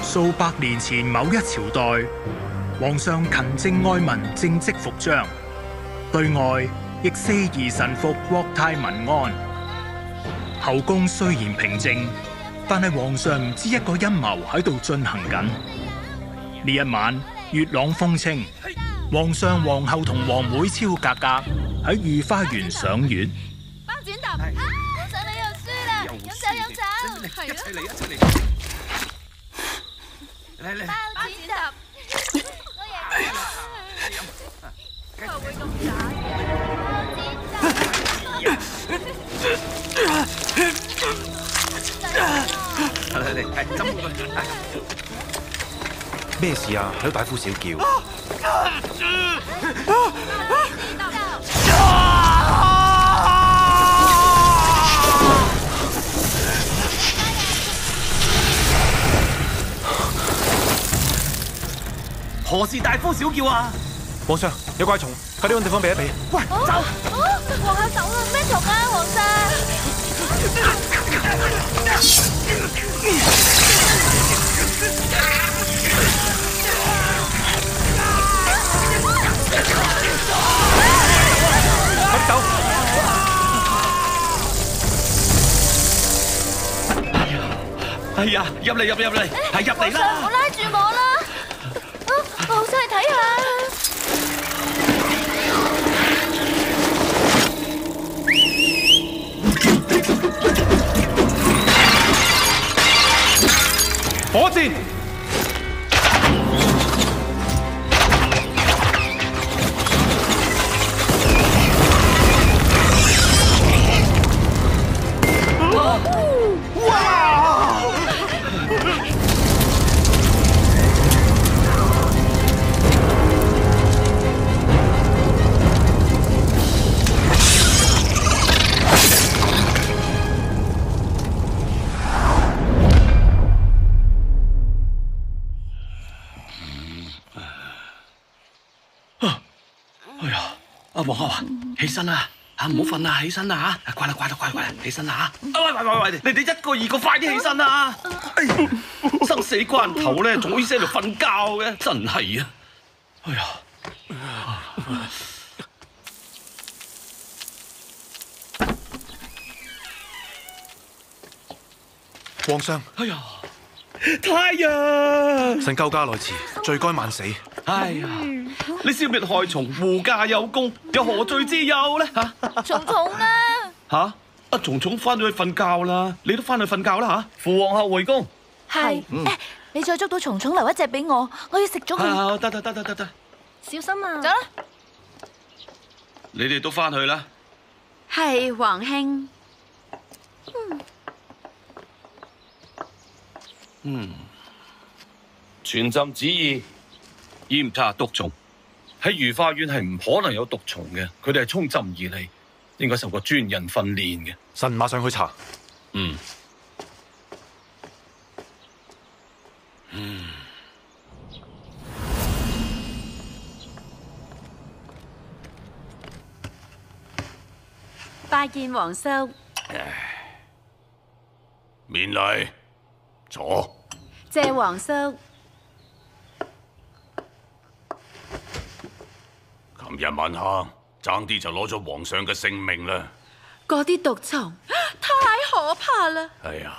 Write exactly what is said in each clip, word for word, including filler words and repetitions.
數百年前某一朝代，皇上勤政愛民，政績復彰，對外亦四夷臣服，國泰民安。後宮雖然平靜，但係皇上唔知一個陰謀喺度進行緊。呢一晚月朗風清，皇上皇后同皇妹超格格喺御花園賞月。 包剪揼，皇上你又輸啦！飲酒飲酒， 一齊嚟一齊嚟！嚟嚟！ 包剪揼，我贏咗啦！佢會咁渣嘅？ 嚟嚟，係針佢。 咩事啊？喺度大呼小叫。 何事大呼小叫啊？ 皇上，有怪蟲，快啲搵地方避一避。 喂，走！ 皇后走啦，咩蟲啊，皇上？ 快啲走！ 哎呀，入嚟入嚟入嚟，係入嚟啦！ 唔好拉住我啦！我好想去睇下。 火箭！ 阿皇后啊，起身啦，吓唔好瞓啦，起身啦吓，乖啦乖啦乖啦乖啦，起身啦吓！喂喂喂喂，你哋一個二個快啲起身啦！生死關頭咧，仲好意思喺度瞓覺嘅，真係啊！哎呀！ 皇上， 哎呀！太陽， 臣救駕來遲，罪該萬死。 哎呀！你消滅害蟲，護駕有功，有何罪之有咧？吓， 蟲蟲啦！ 吓，阿蟲蟲翻咗去瞓覺啦，你都翻去瞓覺啦吓！扶皇后回宮。 係，誒，你再捉到蟲蟲，留一隻俾我，我要食咗佢。 啊，得得得得得得， 小心啊！走啦！ 你哋都翻去啦。 係，皇兄。 嗯。嗯，傳朕旨意，嚴查毒蟲。喺御花園係唔可能有毒蟲嘅，佢哋係衝朕而嚟，應該受過專人訓練嘅。 臣馬上去查。 嗯。嗯。 拜見皇叔。 免禮。坐。 謝皇叔。 琴日晚黑爭啲就攞咗皇上嘅性命啦。 嗰啲毒蟲太可怕啦！ 哎呀，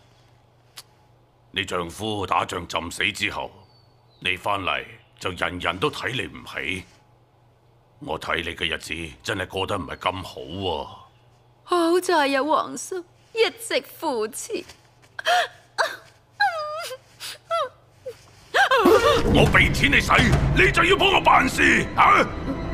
你丈夫打仗浸死之後，你翻嚟就人人都睇你唔起。我睇你嘅日子真係過得唔係咁好喎。 好在有皇叔一直扶持。 我俾錢你使，你就要幫我辦事啊！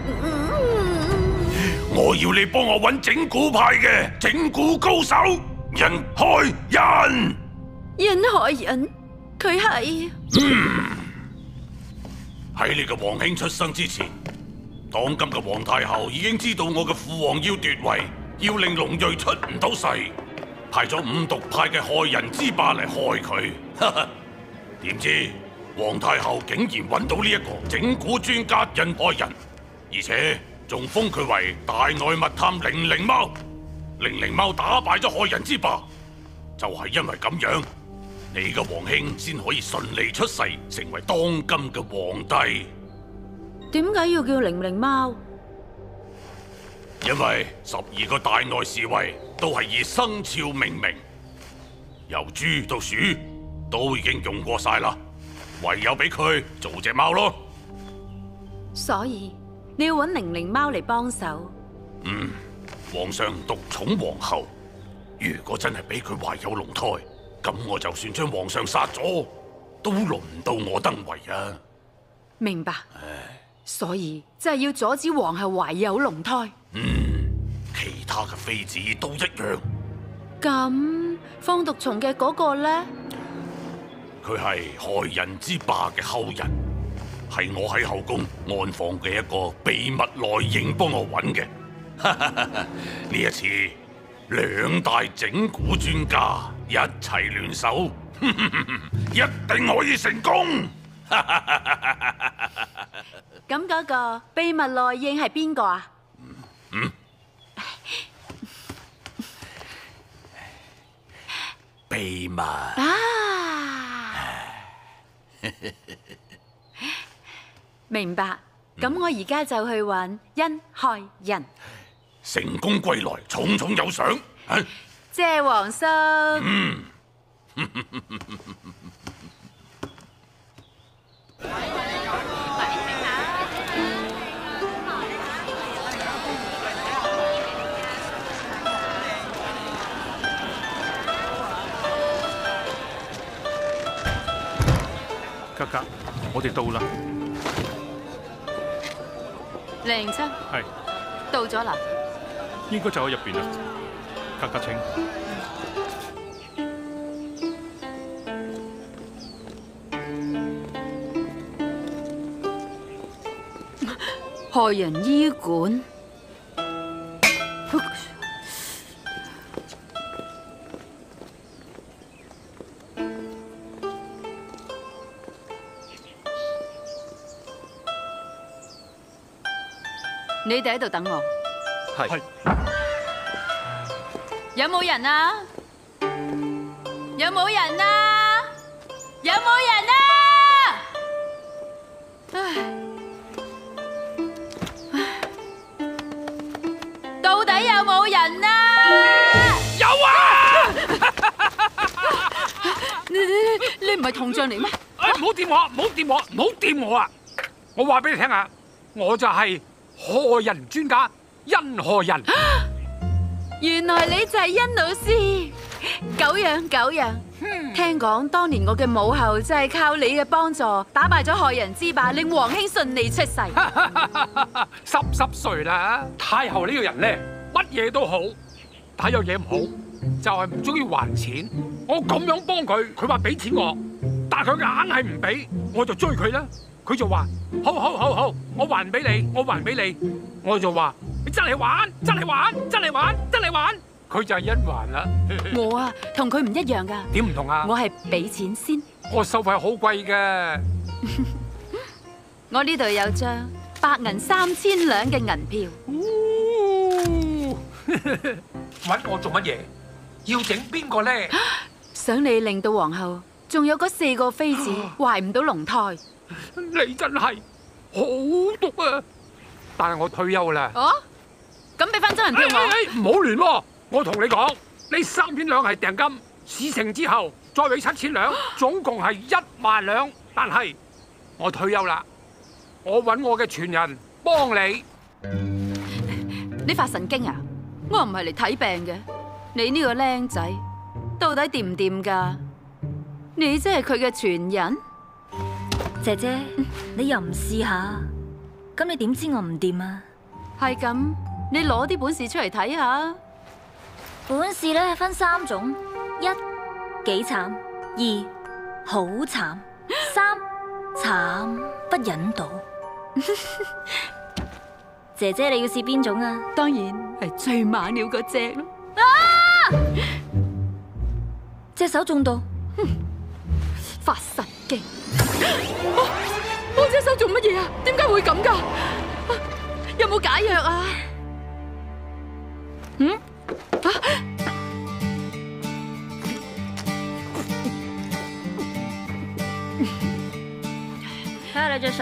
我要你幫我揾整蠱派嘅整蠱高手，人開人。 人海人，佢係嗯，喺你嘅皇兄出生之前，當今嘅皇太后已經知道我嘅父皇要奪位，要令龍睿出唔到世，派咗五毒派嘅害人之霸嚟害佢。點知皇太后竟然揾到呢一個整蠱專家人害人，而且仲封佢為大內密探零零貓。零零貓打敗咗害人之霸，就係因為咁樣， 你嘅皇兄先可以順利出世，成為當今嘅皇帝。 點解要叫玲玲貓？ 因為十二個大內侍衛都係以生肖命名，由豬到鼠都已經用過晒啦，唯有俾佢做隻貓咯。 所以你要揾玲玲貓嚟幫手。 嗯，皇上獨寵皇后，如果真係俾佢懷有龍胎，咁我就算將皇上殺咗，都輪唔到我登位啊！ 明白。所以就係要阻止皇后懷有龍胎。 嗯，其他嘅妃子都一樣。 咁放毒蟲嘅嗰個呢？ 佢係害人之霸嘅後人，係我喺後宮安放嘅一個秘密內應幫我揾嘅。呢一次，兩大整蠱專家一齊聯手，一定可以成功。 咁嗰個秘密內應係邊個啊？ 嗯，秘密啊！明白。咁我而家就去揾因害人。 成功歸來，重重有賞。啊謝皇叔。 嗯。 格格，我哋到啦。 零七。 係。 到咗啦。 應該就喺入邊啦。格格請。 害人醫館。你哋喺度等我。 係。 有冇人啊？有冇人啊？有冇人啊？唉，到底有冇人啊？ 有啊！ 你你你唔係銅像嚟咩？ 哎，唔好掂我，唔好掂我，唔好掂我啊！我話俾你聽啊，我就係害人專家殷害人。 原來你就係殷老師，久仰久仰。聽講當年我嘅母后就係靠你嘅幫助打敗咗害人之霸，令皇兄順利出世。 濕濕碎啦！太后呢個人咧，乜嘢都好，但係有嘢唔好，就係唔中意還錢。我咁樣幫佢，佢話俾錢我，但係佢硬係唔俾，我就追佢啦。佢就話：好好好好，我還俾你，我還俾你。我就話：你真係玩，真係玩，真係玩，真係玩。佢就係一還啦。 我啊，同佢唔一樣噶。 點唔同啊？ 我係俾錢先。 我收費好貴嘅。 我呢度有張白銀三千兩嘅銀票。 揾我做乜嘢？要整邊個咧？ 想你令到皇后仲有嗰四個妃子懷唔到龍胎。 你真係好毒啊！但係我退休啦。 哦，咁俾翻張銀票我。 唔好亂喎！我同你講，呢三千兩係訂金，事成之後再俾七千兩，總共係一萬兩。但係我退休啦，我揾我嘅傳人幫你。 你發神經啊！我唔係嚟睇病嘅。你呢個僆仔到底掂唔掂㗎？你即係佢嘅傳人？ 姐姐，你又唔試下？咁你點知我唔掂啊？ 係咁，你攞啲本事出嚟睇下。 本事咧分三種：一幾慘，二好慘，三慘不忍睹。姐姐，你要試邊種啊？ 當然係最猛料嗰隻咯。 啊！隻手中到， 發神經！我我隻手做乜嘢啊？點解會咁㗎？有冇解藥啊？嗯？啊！ 啊隻手？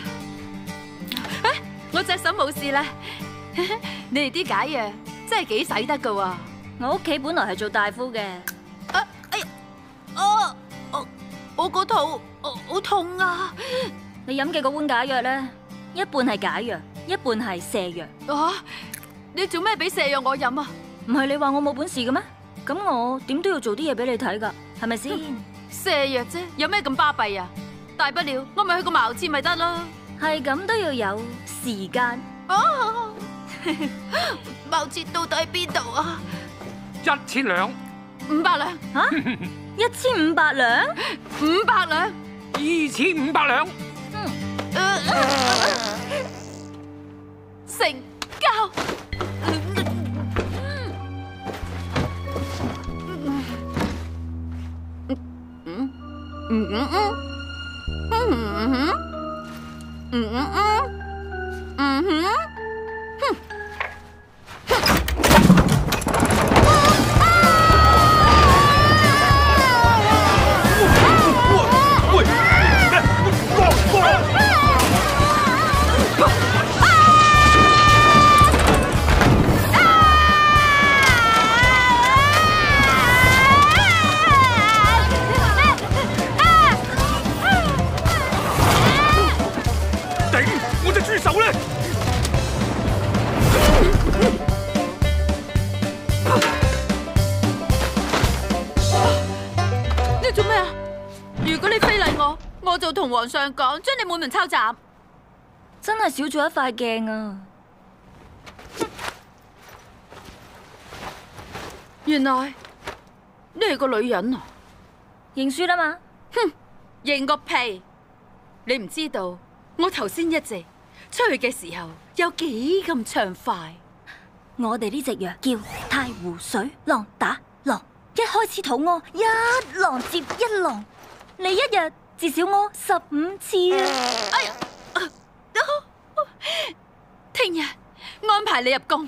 我隻手冇事啦。你哋啲解藥真係幾使得噶喎！ 我屋企本來係做大夫嘅。 啊，哎呀，哦，我我個肚好痛啊！ 你飲嘅嗰碗解藥咧，一半係解藥，一半係瀉藥。 啊！你做咩俾瀉藥我飲啊？ 唔係你話我冇本事嘅咩？咁我點都要做啲嘢俾你睇噶，係咪先？ 瀉藥啫，有咩咁巴閉啊？大不了我咪去個茅廁咪得咯。 係咁都要有時間。 哦，茅廁到底喺邊度啊？ 一千兩， 五百兩。 吓？一千五百兩？ 五百兩？ 二千五百兩。 成交。嗯嗯嗯嗯嗯嗯嗯嗯嗯哼。我就同皇上講，將你滿門抄斬。 真係少咗一塊鏡啊！ 原來你係個女人啊！ 認輸啦嘛！ 哼，認個屁！你唔知道我頭先一直出去嘅時候有幾咁暢快。 我哋呢隻藥叫太湖水浪打浪，一開始肚屙，一浪接一浪，你一日至少屙十五次啊！ 哎呀，聽日安排你入宮。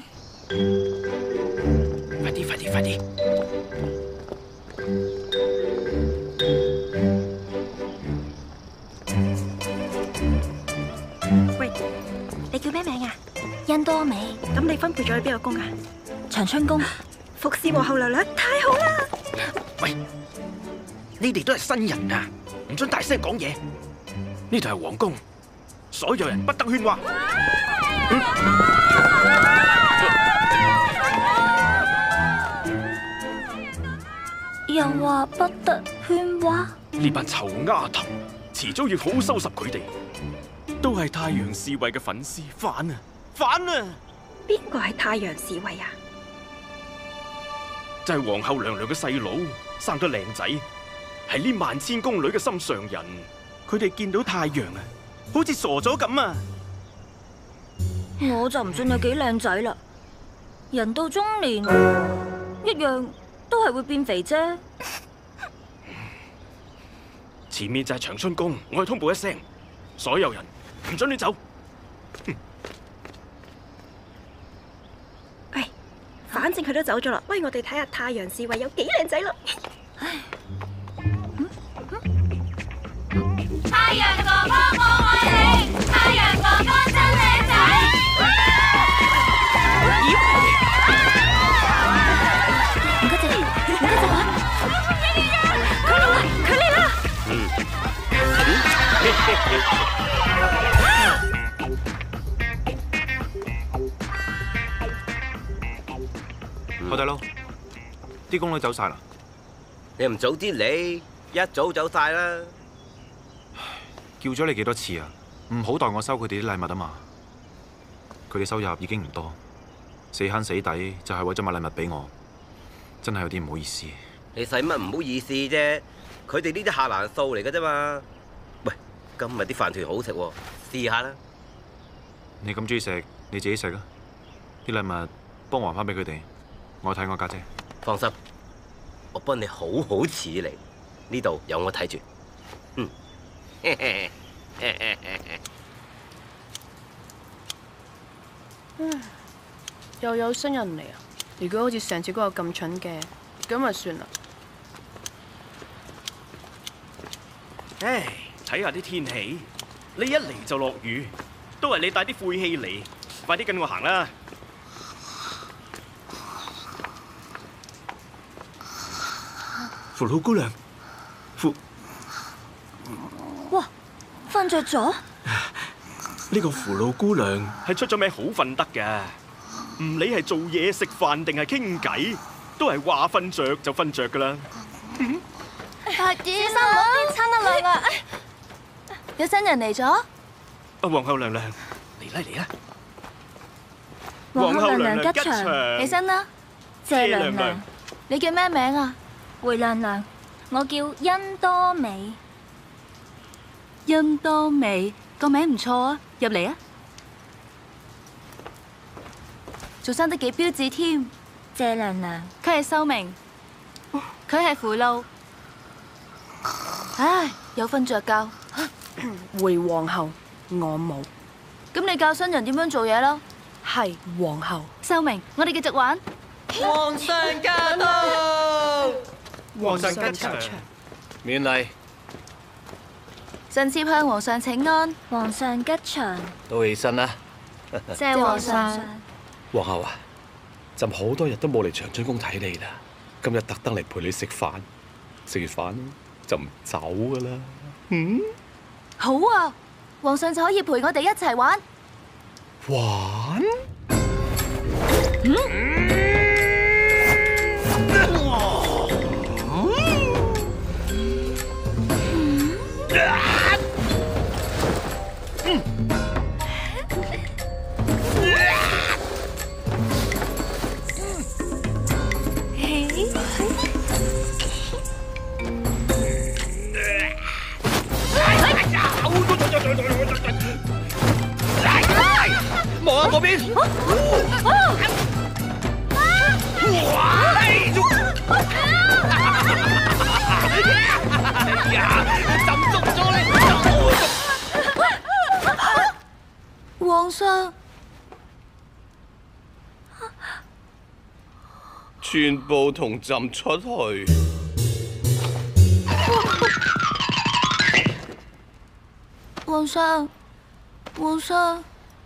快啲，快啲，快啲！ 喂，你叫咩名啊？ 欣多美。 咁你分配咗去邊個宮啊？ 長春宮。 服侍皇后娘娘，太好啦！ 喂，你哋都係新人啊，唔准大聲講嘢。呢度係皇宮，所有人不得喧嘩。 又話不得喧嘩？ 呢班臭丫頭，遲早要好好收拾佢哋。都係太陽侍衛嘅粉絲，反啊反啊！ 邊個係太陽侍衛啊？ 就係皇后娘娘嘅細佬，生得靚仔，係呢萬千宮女嘅心上人。佢哋見到太陽啊，好似傻咗咁啊！ 我就唔信有幾靚仔啦。人到中年，一樣都係會變肥啫。 前面就係長春宮，我去通報一聲，所有人唔准你走。 喂，反正佢都走咗啦，喂，我哋睇下太陽侍衛有幾靚仔咯。 太陽哥哥我愛你，太陽哥哥真靚仔。 唔該謝，唔該謝啊！ 佢嚟啦，佢嚟啦！ 海底撈，啲宮女走晒啦。 你唔早啲嚟，一早走晒啦。 叫咗你幾多次啊？唔好代我收佢哋啲禮物啊嘛。佢哋收入已經唔多，死慳死抵就係為咗買禮物俾我，真係有啲唔好意思。 你使乜唔好意思啫？佢哋呢啲下欄數嚟嘅啫嘛。喂，今日啲飯團好食喎，試下啦。 你咁中意食，你自己食啊！啲禮物幫我還翻俾佢哋，我睇我家姐。 放心，我幫你好好處理。呢度有我睇住。嗯。 又有新人嚟啊！如果好似上次嗰個咁蠢嘅，咁咪算啦。 唉，睇下啲天氣， 你一嚟就落雨，都係你帶啲晦氣嚟。快啲跟我行啦！ 扶老姑娘，扶哇，瞓着咗？ 呢個扶老姑娘係出咗名好瞓得㗎，唔理係做嘢、食飯定係傾偈，都係話瞓着就瞓着㗎啦。 快啲啦，唔好變親啊娘啊！有新人嚟咗。 阿皇后娘娘，嚟啦嚟啦！ 皇后娘娘吉祥， 起身啦。 謝娘娘， 你叫咩名啊？ 回娘娘，我叫甄多美。 甄多美個名唔錯啊，入嚟啊！仲生得幾標緻添。 謝娘娘， 佢係秀明，佢係符露。唉，有瞓着覺。 回皇后，我冇。 咁你教新人點樣做嘢咯？ 係皇后。 秀明，我哋繼續玩。 皇上駕到！ 皇上吉祥， 免禮。 臣妾向皇上請安。 皇上吉祥。 都起身啦。 謝皇上。 皇后啊，朕好多日都冇嚟長春宮睇你啦，今日特登嚟陪你食飯，食完飯就唔走噶啦。嗯， 好啊，皇上就可以陪我哋一齊玩。 玩？ 嗯。 望下嗰邊。哎呀，浸中咗你！ 皇上， 全部同朕出去。 皇上，皇上，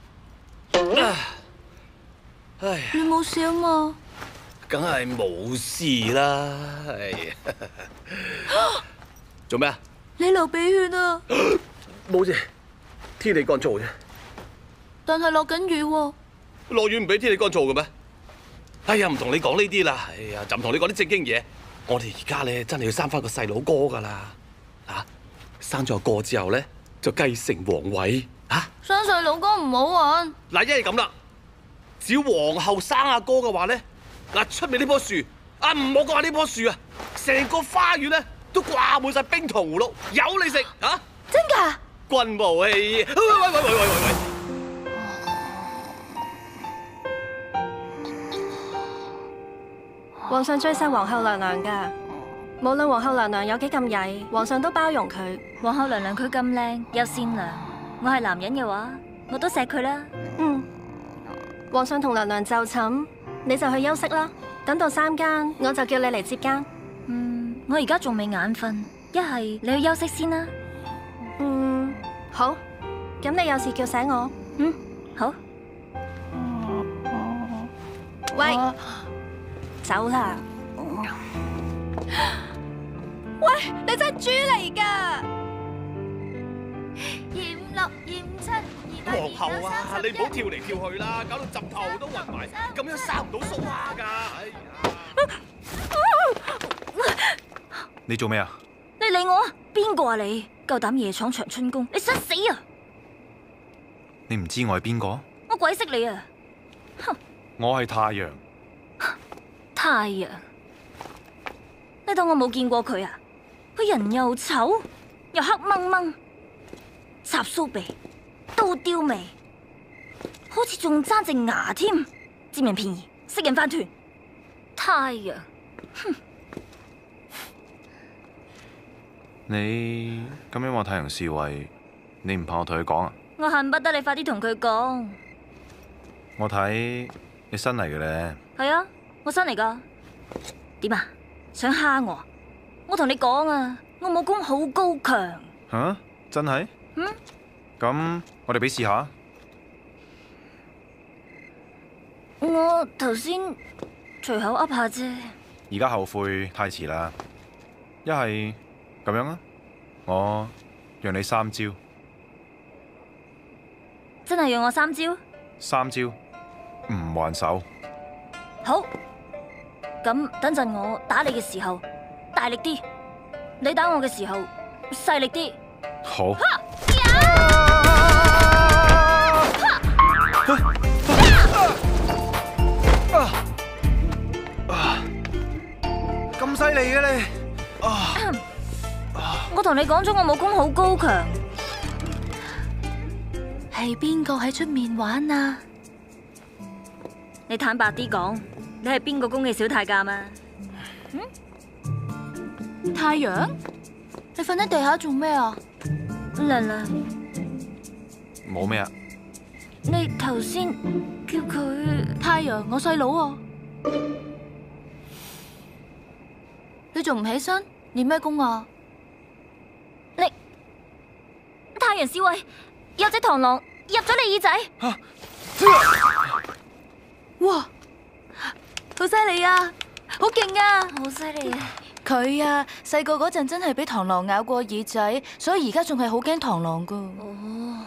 唉， 你冇事啊嘛？ 梗係冇事啦。哎呀，做咩啊？ 你流鼻血啊！ 冇事，天氣乾燥啫。 但係落緊雨喎。 落雨唔俾天氣乾燥嘅咩？哎呀，唔同你講呢啲啦。哎呀，就唔同你講啲正經嘢。我哋而家咧真係要生翻個細佬哥噶啦。啊，生咗個之後咧就繼承皇位。啊， 生細佬哥唔好玩。 嗱，一係咁啦，只要皇后生阿哥嘅話咧，嗱出面呢棵樹啊，唔好講話呢棵樹啊，成個花園咧都掛滿晒冰糖葫蘆，有你食啊！ 真㗎？ 君無戲言。喂喂喂喂喂喂喂！ 皇上最錫皇后娘娘㗎，無論皇后娘娘有幾咁曳，皇上都包容佢。 皇后娘娘佢咁靚又善良，我係男人嘅話，我都錫佢啦。 嗯，皇上同娘娘就寢，你就去休息啦。等到三更，我就叫你嚟接更。 嗯，我而家仲未眼瞓，一係你去休息先啦。 嗯，好。咁你有事叫醒我。 嗯，好。 喂，走啦！ 喂，你真係豬嚟㗎！ 驗六驗七。 皇后啊，你唔好跳嚟跳去啦，搞到枕頭都暈埋，咁樣生唔到蘇蝦㗎！哎呀！ 你做咩啊？ 你理我啊！邊個啊你？夠膽夜闖長春宮？你想死啊！ 你唔知我係邊個？ 我鬼識你啊！哼！ 我係太陽。 太陽，你當我冇見過佢啊？佢人又醜，又黑掹掹，插鬚鼻，刀雕眉，好似仲爭隻牙添，佔人便宜，識人飯團。太陽，哼！ 你咁樣話太陽侍衛，你唔怕我同佢講啊？ 我恨不得你快啲同佢講。 我睇你新嚟嘅咧。 係啊，我新嚟噶。點啊？想蝦我？我同你講啊，我武功好高強。 吓？真係？ 嗯？ 咁我哋俾試下。 我頭先隨口噏下啫。 而家後悔太遲啦。一係咁樣啊，我讓你三招。 真係讓我三招？ 三招，唔還手。 好。咁等陣我打你嘅時候大力啲，你打我嘅時候細力啲。 好。咁犀利嘅你！ 我同你講咗，我武功好高強。 係邊個喺出面玩啊？ 你坦白啲講，你係邊個宮嘅小太監啊？ 嗯？太陽，你瞓喺地下做咩啊？ 娘娘， 冇咩啊？ 你頭先叫佢太陽，我細佬啊！你仲唔起身？練咩功啊？ 你太陽侍衛有隻螳螂入咗你耳仔。 啊、哇！好犀利啊！好勁啊！ 好犀利啊！ 佢啊，細個嗰陣真係俾螳螂咬過耳仔，所以而家仲係好驚螳螂噶。 哦，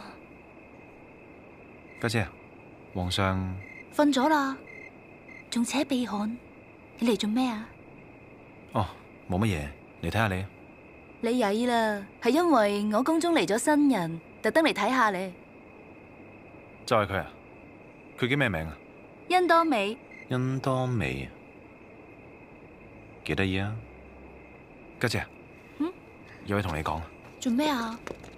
家姐，皇上瞓咗啦，仲扯鼻鼾，你嚟做咩啊？ 哦，冇乜嘢，嚟睇下你。 你曳啦，係因為我宮中嚟咗新人，特登嚟睇下你。 就係佢啊？佢叫咩名啊？ 甄多美。 甄多美，幾得意啊！家姐， 嗯， 有嘢同你講。 做咩啊？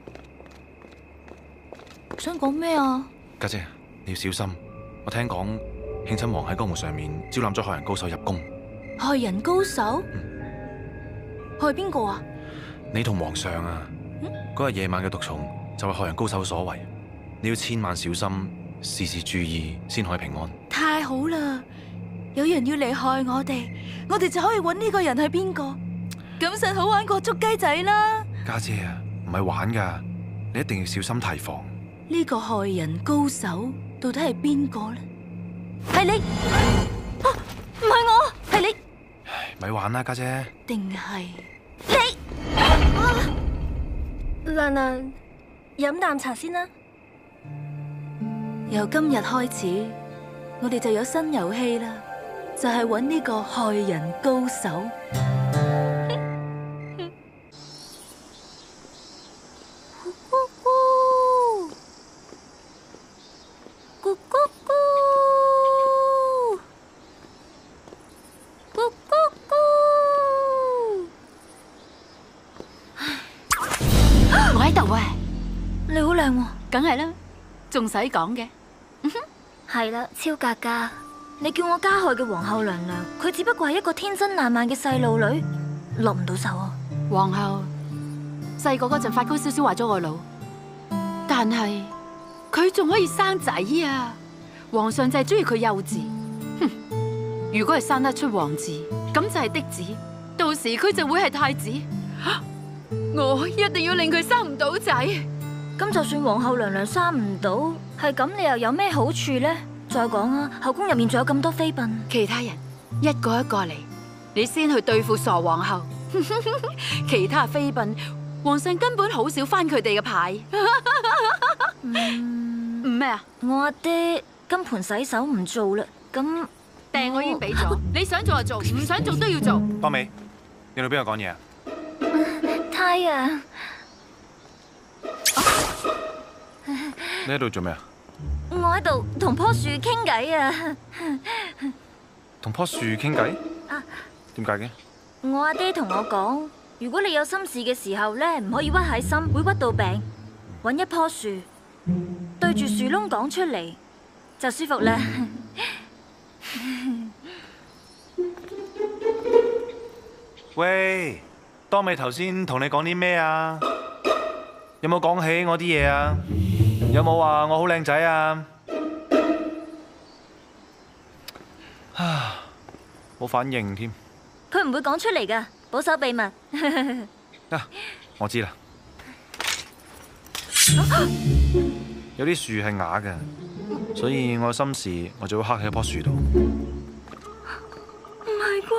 想講咩啊？ 家姐，你要小心。我聽講慶親王喺江湖上面招攬咗害人高手入宮。 害人高手？ 嗯。 害邊個啊？ 你同皇上啊，嗰日夜晚嘅毒蟲就係害人高手所為，你要千萬小心，事事注意，先可以平安。 太好啦！有人要嚟害我哋，我哋就可以揾呢個人係邊個，咁實好玩過捉雞仔啦！ 家姐啊，唔係玩噶，你一定要小心提防。 呢個害人高手到底係邊個呢？係你？啊，唔係我，係你。 咪玩啦，家姐。 定係你？娘娘，飲啖茶先啦。 由今日開始，我哋就有新遊戲啦，就係揾呢個害人高手。我喺度啊！ 你好靚喎， 梗係啦，仲使講嘅？ 係啦，超格格，你叫我加害嘅皇后娘娘，佢只不過係一個天真爛漫嘅細路女，落唔到手啊！ 皇后細個嗰陣發高燒燒壞咗我腦，但係佢仲可以生仔啊！皇上就係中意佢幼稚。哼，如果係生得出皇子，咁就係嫡子，到時佢就會係太子。我一定要令佢生唔到仔。 咁就算皇后娘娘生唔到，係咁你又有咩好處呢？再講啊，後宮入面仲有咁多妃嬪， 其他人一個一個嚟，你先去對付傻皇后。其他妃嬪，皇上根本好少翻佢哋嘅牌。 嗯， 唔咩啊？ 我阿爹金盆洗手唔做啦，咁訂我已經俾咗，你想做就做，唔想做都要做。 多美，你同邊個講嘢啊？ 太陽。 你喺度做咩啊？ 我喺度同棵樹傾偈啊！ 同棵樹傾偈？ 啊， 點解嘅？ 我阿爹同我講，如果你有心事嘅時候咧，唔可以屈喺心，會屈到病。搵一棵樹，對住樹窿講出嚟，就舒服啦。 喂，多美頭先同你講啲咩啊？有冇講起我啲嘢啊？有冇話我好靚仔啊？啊，冇反應添。 佢唔會講出嚟噶，保守秘密。 啊，我知啦。 有啲樹係啞嘅，所以我有心事我就會刻喺一棵樹度。 唔係啩？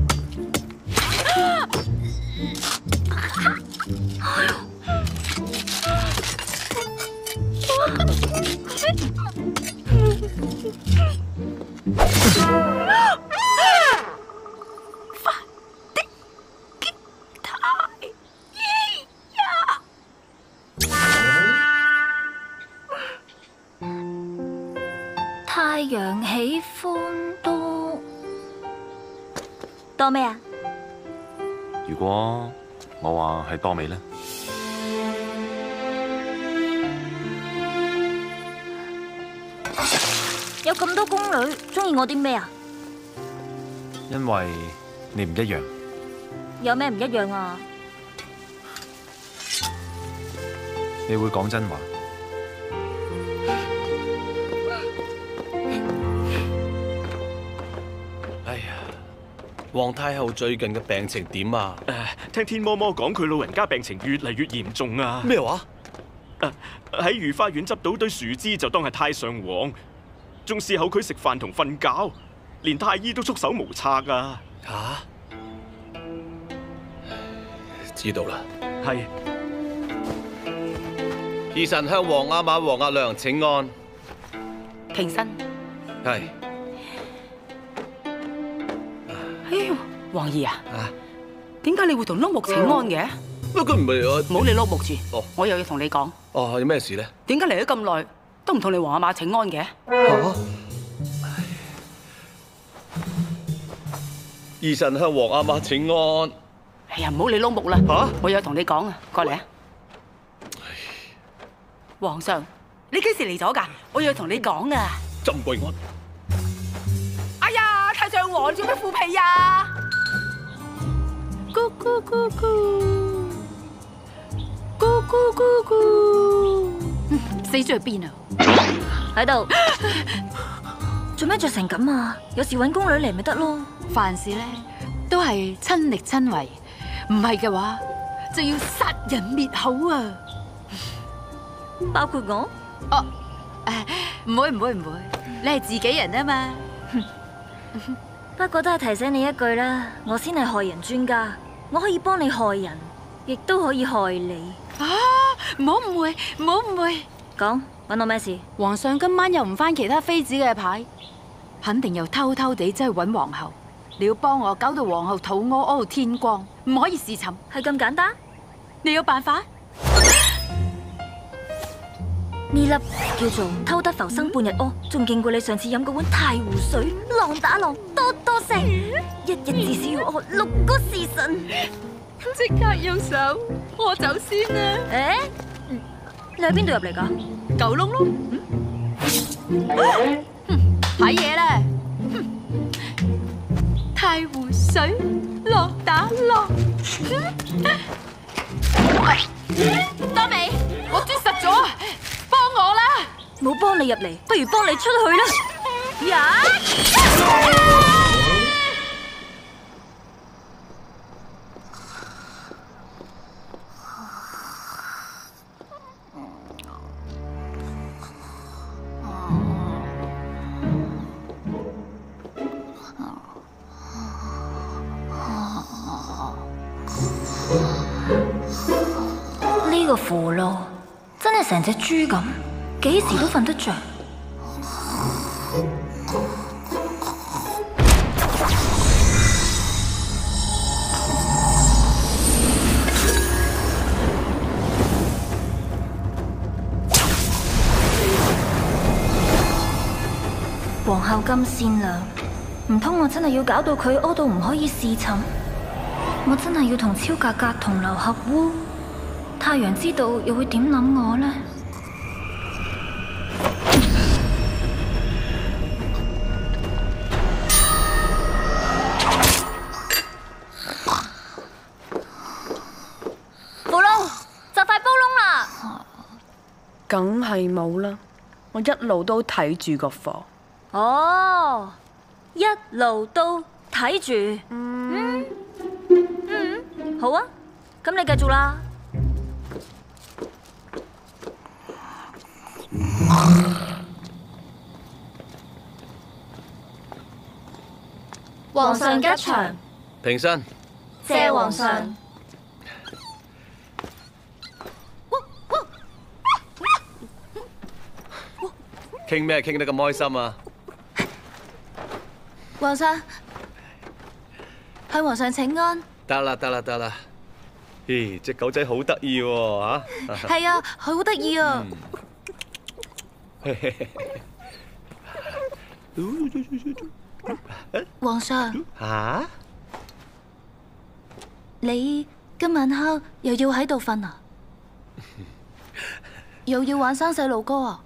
太陽喜歡多多咩啊？ 如果我話係多美呢？ 有咁多宮女，中意我啲咩啊？ 因為你唔一樣。 有咩唔一樣啊？ 你會講真話。 哎呀，皇太后最近嘅病情點啊？ 誒，聽天嬤嬤講佢老人家病情越嚟越嚴重啊！ 咩話？ 誒，喺御花園執到堆樹枝就當係太上皇，仲伺候佢食飯同瞓覺，連太醫都束手無策啊！ 吓？知道啦。 係。 兒臣向皇阿瑪、皇阿娘請安。 平身。 係。 哎喲，皇兒啊，點解你會同碌木請安嘅？ 乜佢唔係我， 唔好理碌木住。 哦， 我又要同你講。 哦，有咩事咧？ 點解嚟咗咁耐都唔同你皇阿瑪請安嘅？ 嚇！兒臣向皇阿瑪請安。 哎呀，唔好理碌木啦。嚇！我有同你講啊，過嚟啊！皇上，你幾時嚟咗㗎？我要同你講啊！ 朕歸安。 哎呀，太上皇做咩腐皮呀？咕咕咕咕，咕咕咕咕，死咗去邊啊？ 喺度。做咩着成咁啊？有時搵宮女嚟咪得咯。 凡事咧都係親力親為，唔係嘅話就要殺人滅口啊！ 包括我？ 哦，誒，唔會唔會唔會，你係自己人啊嘛。 不過都係提醒你一句啦，我先係害人專家，我可以幫你害人，亦都可以害你。 啊，唔好誤會，唔好誤會。 講，搵我咩事？ 皇上今晚又唔翻其他妃子嘅牌，肯定又偷偷地走去搵皇后。你要幫我搞到皇后肚屙屙到天光，唔可以侍寢。 係咁簡單？ 你有辦法？ 呢粒叫做偷得浮生半日屙，仲勁過你上次飲嗰碗太湖水，浪打浪，多多聲，一日至少要屙六個時辰。 即刻用手，我走先啦。 誒，你喺邊度入嚟噶？ 舊窿窿。睇嘢啦！太湖水，浪打浪。多美，我啜實咗啊！幫我啦！ 冇幫你入嚟，不如幫你出去啦！呀！呢個符籙真係成隻豬咁，幾時都瞓得着。皇后咁善良，唔通我真係要搞到佢屙到唔可以侍寢？我真係要同超格格同流合污？太陽知道又會點諗我呢？符籙就快煲燶啦！ 梗係冇啦，我一路都睇住個火。 哦，一路都睇住。嗯嗯，好啊，咁你繼續啦。 皇上吉祥。 平身。 謝皇上。 傾咩傾得咁開心啊？ 皇上，向皇上請安。 得啦得啦得啦。咦，只狗仔好得意喎嚇！ 係啊，好得意啊！皇上， 嚇？ 你今晚黑又要喺度瞓啊？又要玩生細路哥啊？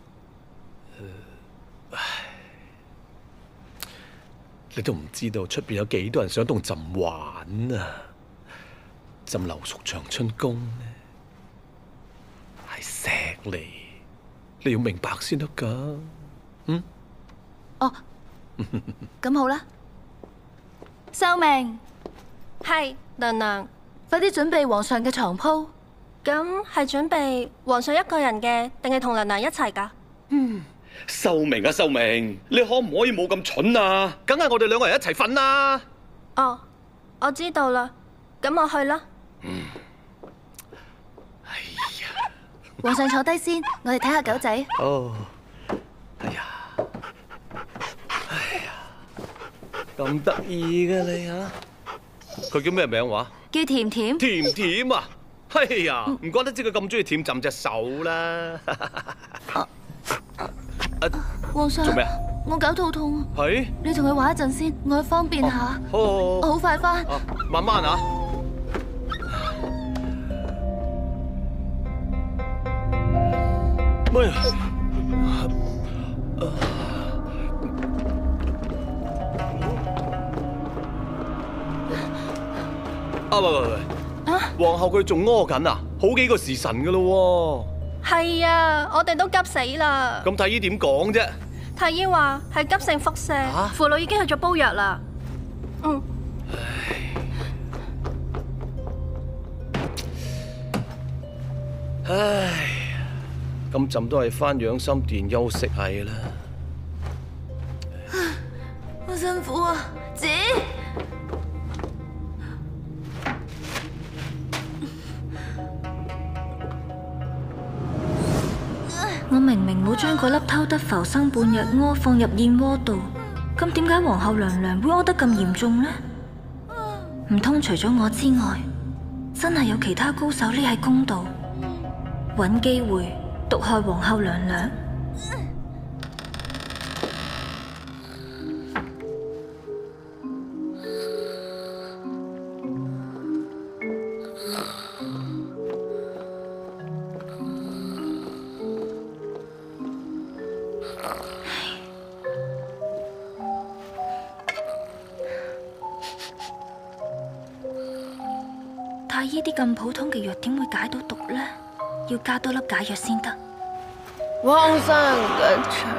你都唔知道出邊有幾多人想同朕玩啊！朕留屬長春宮呢，係錫你，你要明白先得㗎。嗯？ 哦，咁好啦。秀明， 係娘娘， 快啲準備皇上嘅床鋪。 咁係準備皇上一個人嘅，定係同娘娘一齊㗎？ 嗯。秀明啊，秀明，你可唔可以冇咁蠢啊？梗係我哋兩個人一齊瞓啦。 哦，我知道啦，咁我去啦。 嗯。哎呀， 皇上坐低先，我哋睇下狗仔。 哦。哎呀，哎呀，咁得意嘅你啊！佢叫咩名話？ 叫甜甜。 甜甜啊！哎呀，唔怪得知佢咁中意舔朕隻手啦。 皇上， 做咩啊？ 我搞肚痛啊！ 係？ 你同佢玩一陣先，我去方便下。 好，好，好， 我好快翻。 慢慢啊。喂。啊喂喂喂！皇后佢仲屙緊啊，好幾個時辰噶咯喎。 係啊，我哋都急死啦。 咁太醫點講啫？ 太醫話係急性腹瀉，父老已經去咗煲藥啦。嗯。 唉，咁朕都係翻養心殿休息下啦。 好辛苦啊，姐。我明明冇將嗰粒偷得浮生半日屙放入燕窩度，咁點解皇后娘娘會屙得咁嚴重呢？唔通除咗我之外，真係有其他高手匿喺宮度，揾機會毒害皇后娘娘？太醫啲咁普通嘅藥點會解到毒呢？要加多粒解藥先得。 皇上吉祥。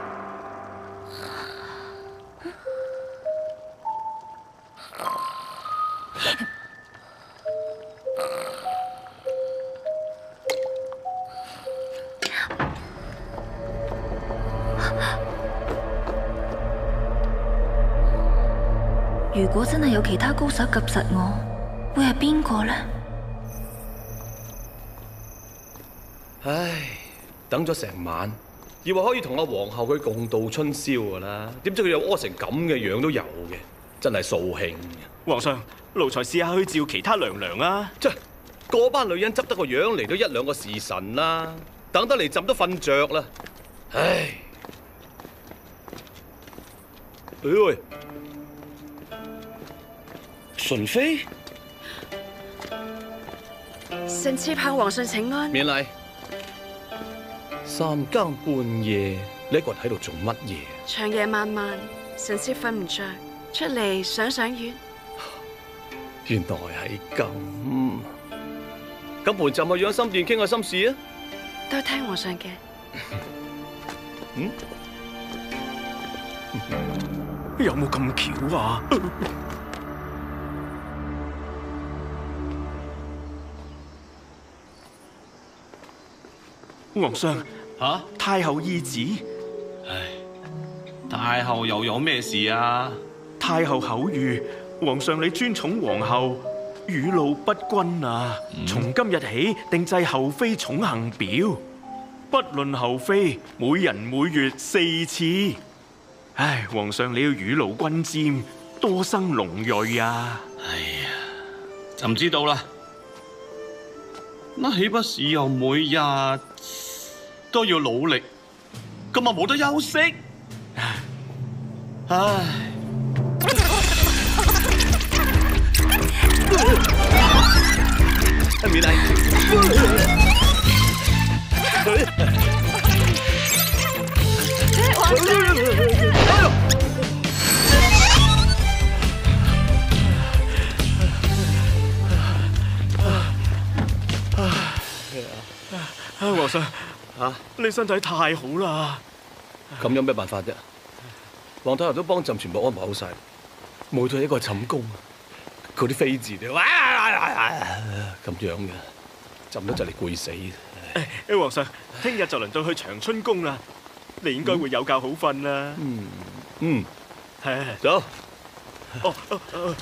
如果真係有其他高手及實我，會係邊個呢？ 唉，等咗成晚，以為可以同阿皇后佢共度春宵噶啦，點知佢又屙成咁嘅樣都有嘅，真係掃興。 皇上，奴才試下去召其他娘娘啊！ 即係嗰班女人執得個樣嚟到一兩個時辰啦，等得嚟朕都瞓着啦。唉，喂，純妃， 臣妾向皇上請安。 免禮。三更半夜，你一個人喺度做乜嘢？ 長夜漫漫，臣妾瞓唔着，出嚟賞賞月。 原來係咁。咁陪朕去養心殿傾下心事啊！ 都聽皇上嘅。 嗯？ 有冇咁巧啊？皇上， 吓？ 太后懿旨。 唉，太后又有咩事啊？ 太后口諭，皇上你尊寵皇后，雨露不均啊！從今日起定製后妃寵幸表，不論后妃，每人每月四次。唉，皇上你要雨露均沾，多生龍裔啊！ 哎呀，就唔知道啦。那豈不是又每日都要努力，咁啊冇得休息？唉。美麗， 皇上，啊，你身體太好啦！ 咁有咩辦法啫？皇太后都幫朕全部安排好晒，冇咗一個寢宮，嗰啲妃子咧，哇咁樣嘅，朕都就嚟攰死。 誒，皇上，聽日就輪到去長春宮啦，你應該會有覺好瞓啦。 嗯嗯， 係走。 哦哦哦。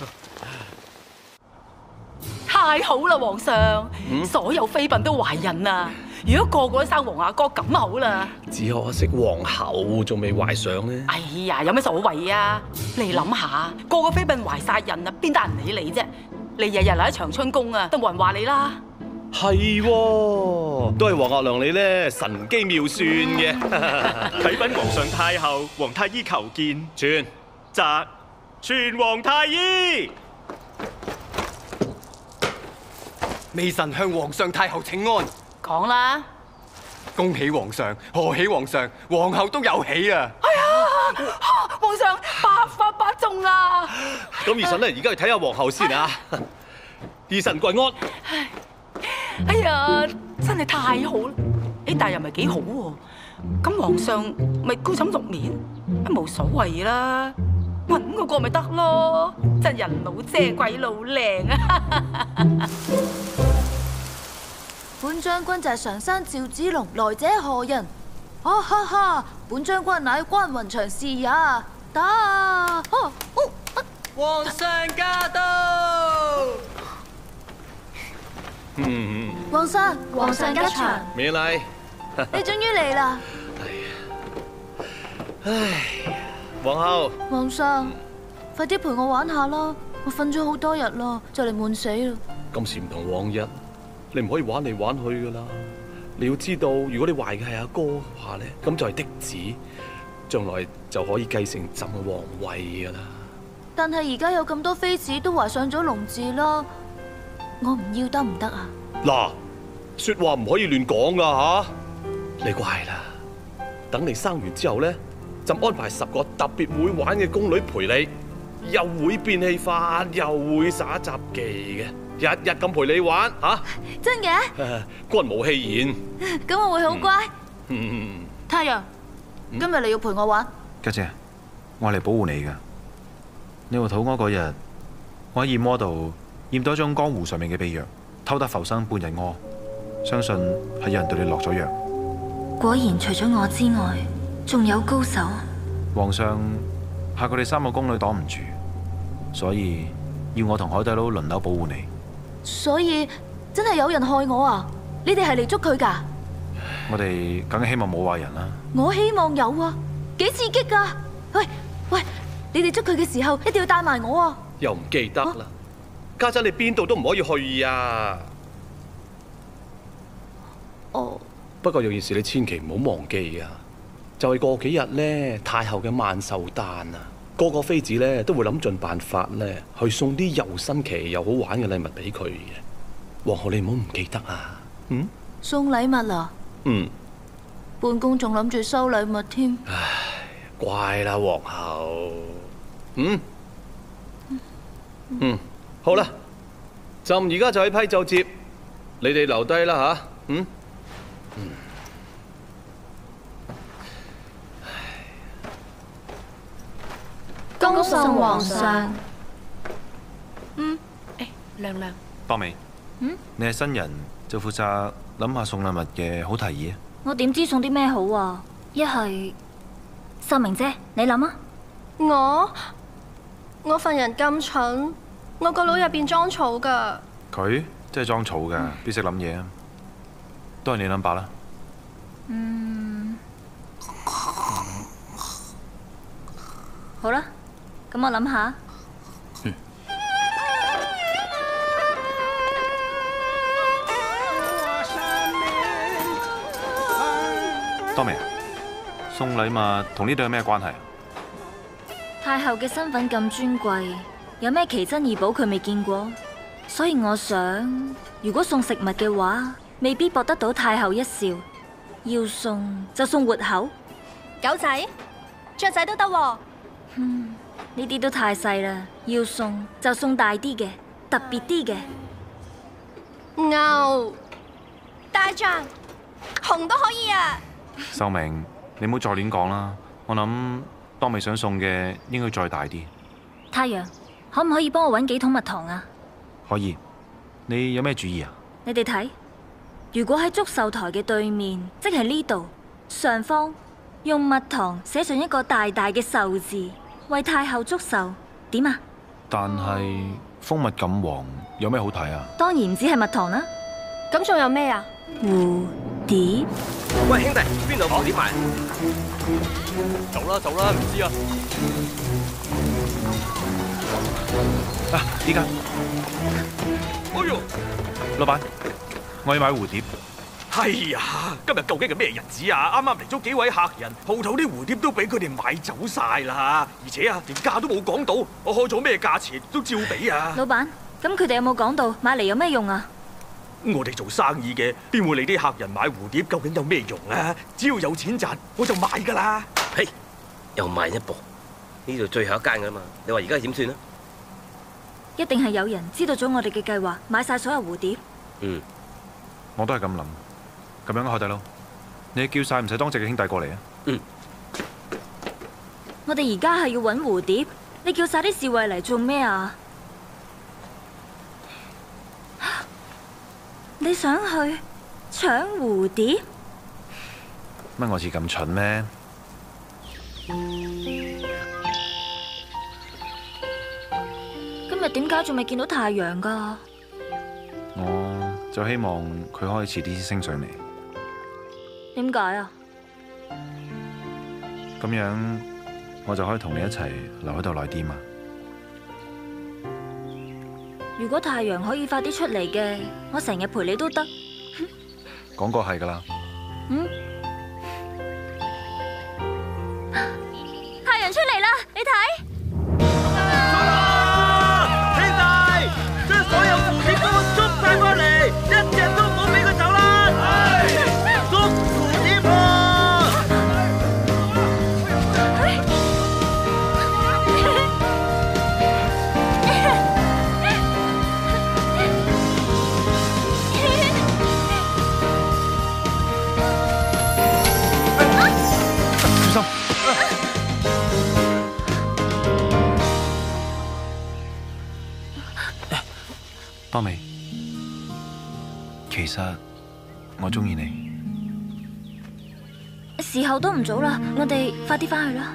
太好啦，皇上！ 嗯所有妃嬪都懷孕啦。如果個個都生皇阿哥咁好啦。 只可惜皇后仲未懷上呢。 哎呀，有咩所謂啊？你諗下，個個妃嬪懷晒孕啊，邊得人理你啫？你日日留喺長春宮啊，都冇人話你啦。 係喎，都係皇阿娘你咧神機妙算嘅。 啟稟皇上太后，皇太醫求見。 傳。 札傳皇太醫。 微臣向皇上太后請安。 講啦。 恭喜皇上，賀喜皇上，皇后都有喜啊！ 哎呀，皇上百發百中啊！ 咁兒臣咧，而家去睇下皇后先啊。兒臣跪安。 哎呀，真係太好啦！誒，但係又唔係幾好喎。咁皇上咪高枕綠眠，冇所謂啦。揾嗰個咪得咯，真人老姐鬼老靚啊！ 本將軍就係常山趙子龍，來者何人？哈哈哈！本將軍乃關雲長士也。打！哦哦！ 皇上駕到！ 嗯。 皇上，皇上吉祥。 美麗。 你終於嚟啦！ 唉，皇后。 皇上，快啲陪我玩下啦！我瞓咗好多日啦，就嚟悶死啦。 今時唔同往日。你唔可以玩嚟玩去噶啦！你要知道，如果你懷嘅係阿哥嘅話咧，咁就係嫡子，將來就可以繼承朕嘅皇位噶啦。 但係而家有咁多妃子都懷上咗龍字啦，我唔要得唔得啊？ 嗱，說話唔可以亂講噶吓！你乖啦，等你生完之後咧，朕安排十個特別會玩嘅宮女陪你，又會變戲法，又會耍雜技嘅。日日咁陪你玩吓， 真嘅？ 君無戲言。 咁我會好乖。 嗯。 太陽，今日你要陪我玩。 家姐，我係嚟保護你噶。你話肚屙嗰日，我喺燕窩度驗到一張江湖上面嘅秘藥，偷得浮生半日屙，相信係有人對你落咗藥。 果然除咗我之外，仲有高手。 皇上怕佢哋三個宮女擋唔住，所以要我同海底撈輪流保護你。 所以真係有人害我啊！你哋係嚟捉佢㗎？ 我哋梗係希望冇壞人啦。 我希望有啊，幾刺激㗎！喂喂，你哋捉佢嘅時候一定要帶埋我啊！ 又唔記得啦，家陣你邊度都唔可以去啊！ 哦。 不過有件事你千祈唔好忘記啊，就係過幾日咧，太后嘅萬壽誕啊！個個妃子咧都會諗盡辦法咧，去送啲又新奇又好玩嘅禮物俾佢嘅。皇后你唔好唔記得啊！嗯？ 送禮物啊？ 嗯。 本宮仲諗住收禮物添。 唉，乖啦，皇后。嗯？嗯，好啦，朕而家就去批奏摺，你哋留低啦吓。嗯？嗯。 恭送皇上。 嗯，誒，亮亮。 博美。 嗯？ 你係新人，就負責諗下送禮物嘅好提議啊！ 我點知送啲咩好啊？一係秀明姐，你諗啊？ 我我份人咁蠢，我個腦入邊裝草㗎。 佢真係裝草㗎，邊識諗嘢啊？都係你諗白啦。 嗯，好啦，咁我諗下。 多明，送禮物同呢度有咩關係啊？ 太后嘅身份咁尊貴，有咩奇珍異寶佢未見過，所以我想，如果送食物嘅話，未必博得到太后一笑。要送就送活口， 狗仔、雀仔都得喎。 嗯，呢啲都太細啦。要送就送大啲嘅，特別啲嘅。 牛、大象、熊都可以啊。 秀明，你唔好再亂講啦。我諗當美想送嘅應該再大啲。 太陽，可唔可以幫我搵幾桶蜜糖啊？ 可以。你有咩主意啊？ 你哋睇，如果喺祝壽台嘅對面，即係呢度上方，用蜜糖寫上一個大大嘅壽字，為太后祝壽，點啊？ 但係蜂蜜咁黃，有咩好睇啊？ 當然唔止係蜜糖啦。 咁仲有咩啊？ 蝴蝶。 喂，兄弟，邊度蝴蝶賣？ 走啦走啦，唔知啊。 啊，呢間。 哎呦， 老闆，我要買蝴蝶。 哎呀，今日究竟係咩日子啊？啱啱嚟咗幾位客人，鋪頭啲蝴蝶都俾佢哋買走晒啦，而且啊，連價都冇講到，我開咗咩價錢都照俾啊。 老闆，咁佢哋有冇講到買嚟有咩用啊？ 我哋做生意嘅，邊會理啲客人買蝴蝶究竟有咩用啊？只要有錢賺，我就買㗎啦。 嘿，又慢一步，呢度最後一間㗎嘛，你話而家點算啊？ 一定係有人知道咗我哋嘅計劃，買晒所有蝴蝶。 嗯， 我都係咁諗。咁樣啊，海底撈，你叫晒唔使當值嘅兄弟過嚟啊。 嗯。 我哋而家係要揾蝴蝶，你叫晒啲侍衛嚟做咩啊？你想去搶蝴蝶？ 乜我似咁蠢咩？ 今日點解仲未見到太陽㗎？ 我就希望佢可以遲啲升上嚟。 點解啊？ 咁樣我就可以同你一齊留喺度耐啲嘛。 如果太陽可以快啲出嚟嘅，我成日陪你都得。 講過係㗎啦。 嗯。太陽出嚟啦，你睇。 兄弟，將所有蝴蝶都捉晒過嚟，一隻都唔好俾佢走啦！捉蝴蝶啊！ 小心！多美，其實我中意你。 時候都唔早啦，我哋快啲翻去啦。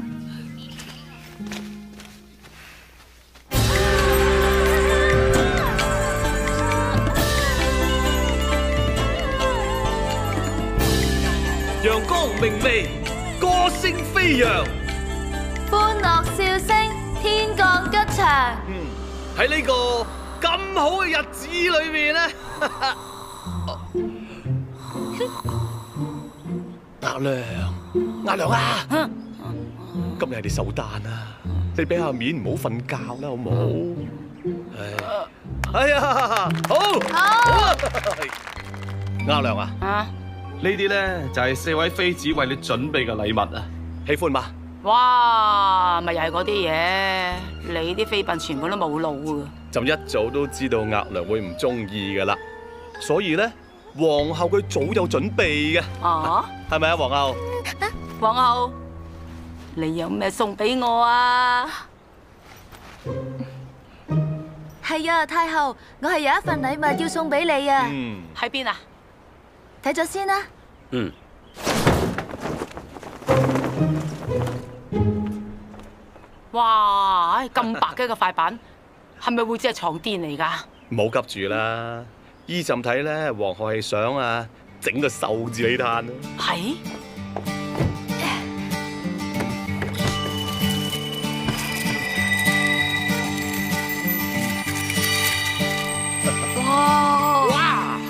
陽光明媚，歌聲飛揚。 歡樂笑聲，天降吉祥。 嗯，喺呢個咁好嘅日子裏面咧， 額娘，額娘啊！今日係你壽誕啊，你俾下面唔好瞓覺啦，好冇？唉，哎呀，好，好啊！額娘啊， 啊，呢啲咧就係四位妃子為你準備嘅禮物啊， 喜歡嗎？ 哇，咪又係嗰啲嘢，你啲妃嬪全部都冇腦啊！ 朕一早都知道額娘會唔中意噶啦，所以咧，皇后佢早有準備嘅。 啊， 係咪啊，皇后？ 皇后，你有咩送俾我啊？ 係啊，太后，我係有一份禮物要送俾你啊。 嗯， 喺邊啊？ 睇咗先啦。 哇！唉，咁白嘅一個塊板，係咪會只係床墊嚟㗎？ 唔好急住啦，依朕睇咧，皇后係想啊整個壽字你嘆啊。 係。哇！哇！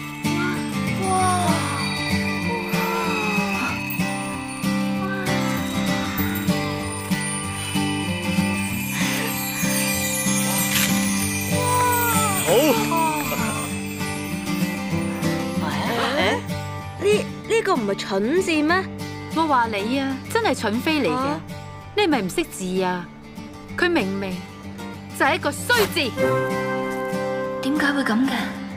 呢呢個唔係蠢字咩？ 我話你啊，真係蠢飛嚟嘅，你係咪唔識字啊？佢明明就係一個衰字， 點解會咁嘅？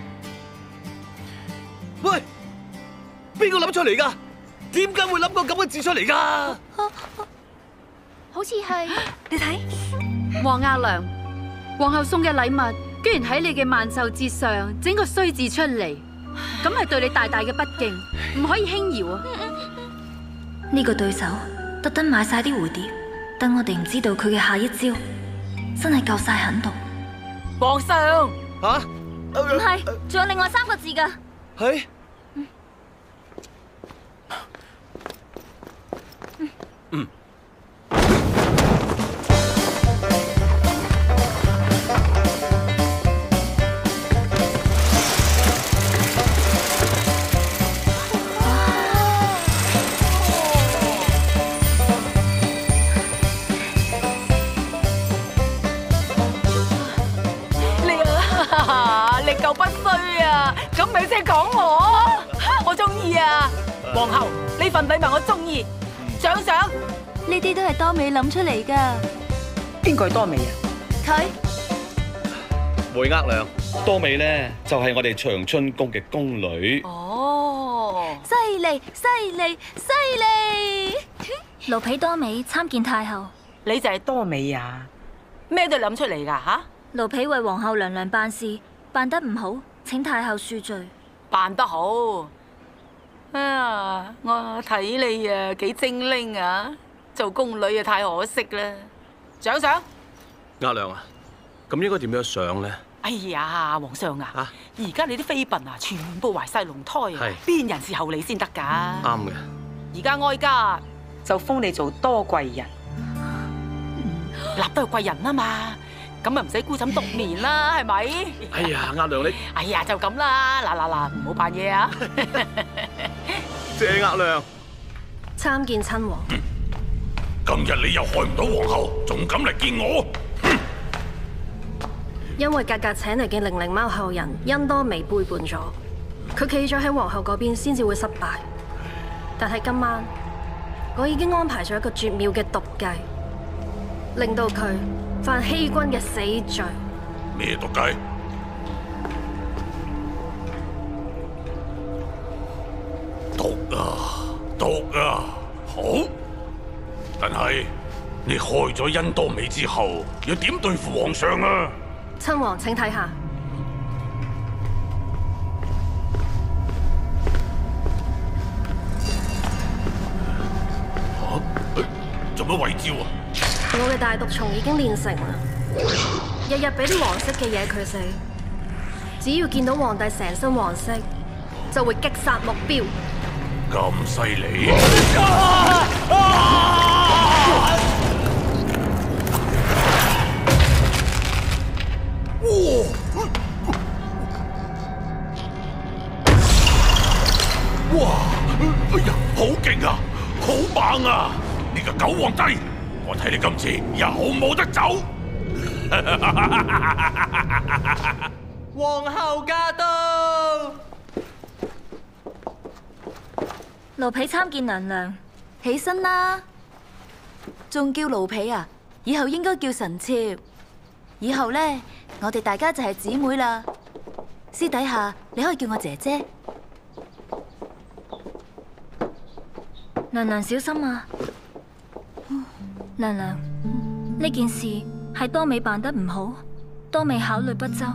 喂，邊個諗出嚟㗎？點解會諗個咁嘅字出嚟㗎？ 好似係你睇，黃額娘，皇后送嘅禮物，居然喺你嘅萬壽節上整個衰字出嚟，咁係對你大大嘅不敬，唔可以輕搖啊！ 呢個對手特登買晒啲蝴蝶，等我哋唔知道佢嘅下一招，真係夠晒狠毒。 皇上， 吓？ 唔係，仲有另外三個字㗎。 係。嗯。 夠不衰啊！咁咪即係講我，我中意啊！皇后，呢份禮物我中意，獎賞呢啲都係多美諗出嚟㗎。 邊個係多美啊？ 佢梅額娘，多美咧就係我哋長春宮嘅宮女。 哦，犀利犀利犀利！奴婢多美參見太后。 你就係多美啊？咩都諗出嚟㗎吓？ 奴婢為皇后娘娘辦事。辦得唔好，請太后恕罪。 辦得好啊！我睇你啊幾精靈啊，做宮女啊太可惜啦。獎賞？ 額娘啊，咁應該點樣上咧？ 哎呀，皇上啊，而家你啲妃嬪啊，全部懷晒龍胎啊，邊人伺候你先得㗎？ 啱嘅。 而家哀家就封你做多貴人，立得係貴人啊嘛。咁啊唔使孤枕獨眠啦，係咪？ 哎呀，額娘你， 哎呀就咁啦，嗱嗱嗱，唔好扮嘢啊！ 謝額娘， 參見親王。 今日你又害唔到皇后，仲敢嚟見我？ 因為格格請嚟嘅零零貓後人因多美背叛咗，佢企咗喺皇后嗰邊先至會失敗。但係今晚我已經安排咗一個絕妙嘅毒計，令到佢犯欺君嘅死罪。 咩毒計？毒啊，毒啊！好，但係你害咗殷多美之後，要點對付皇上啊？ 親王，請睇下。 吓？做乜遺招啊？ 我嘅大毒蟲已經練成啦，日日俾啲黃色嘅嘢佢食，只要見到皇帝成身黃色，就會擊殺目標。 咁犀利！哇！哎呀，好勁啊，好猛啊！呢個狗皇帝！我睇你今次又冇得走。 皇后駕到！ 奴婢參見娘娘。 起身啦！仲叫奴婢啊？以後應該叫臣妾。以後咧，我哋大家就係姊妹啦。私底下你可以叫我姐姐。 娘娘小心啊！娘娘，呢件事係多美辦得唔好，多美考慮不周。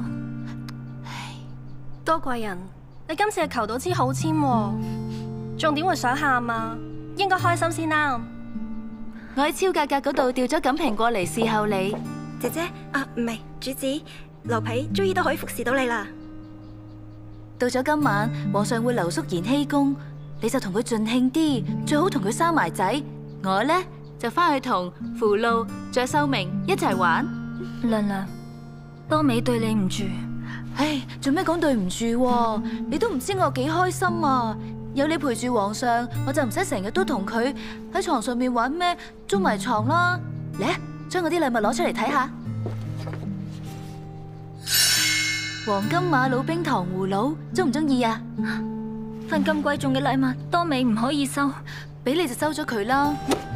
多貴人，你今次係求到支好籤喎，仲點會想喊啊？應該開心先啱。 我喺超價格嗰度調咗錦蘋過嚟侍候你。 姐姐啊，唔係主子，奴婢終於都可以服侍到你啦。 到咗今晚，皇上會留宿延禧宮，你就同佢盡興啲，最好同佢生埋仔。我呢，就翻去同符露、着秀明一齊玩。 娘娘，多美對你唔住。 唉，做咩講對唔住？你都唔知我幾開心啊！有你陪住皇上，我就唔使成日都同佢喺床上面玩咩捉迷藏啦。嚟，將我啲禮物攞出嚟睇下。黃金馬魯冰糖葫蘆，中唔中意啊？ 份咁貴重嘅禮物，多美唔可以收， 俾你就收咗佢啦。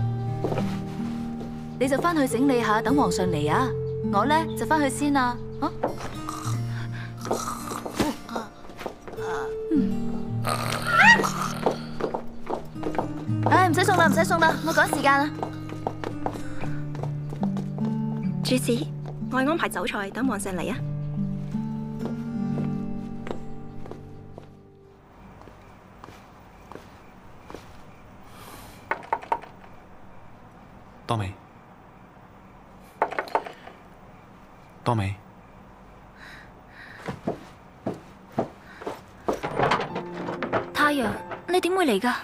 你就翻去整理下，等皇上嚟啊！我呢，就翻去先啦。啊唉，唔使送啦，唔使送啦，我趕時間啦。 主子，我安排酒菜，等皇上嚟啊。 多美，多美， 太陽，你點會嚟㗎？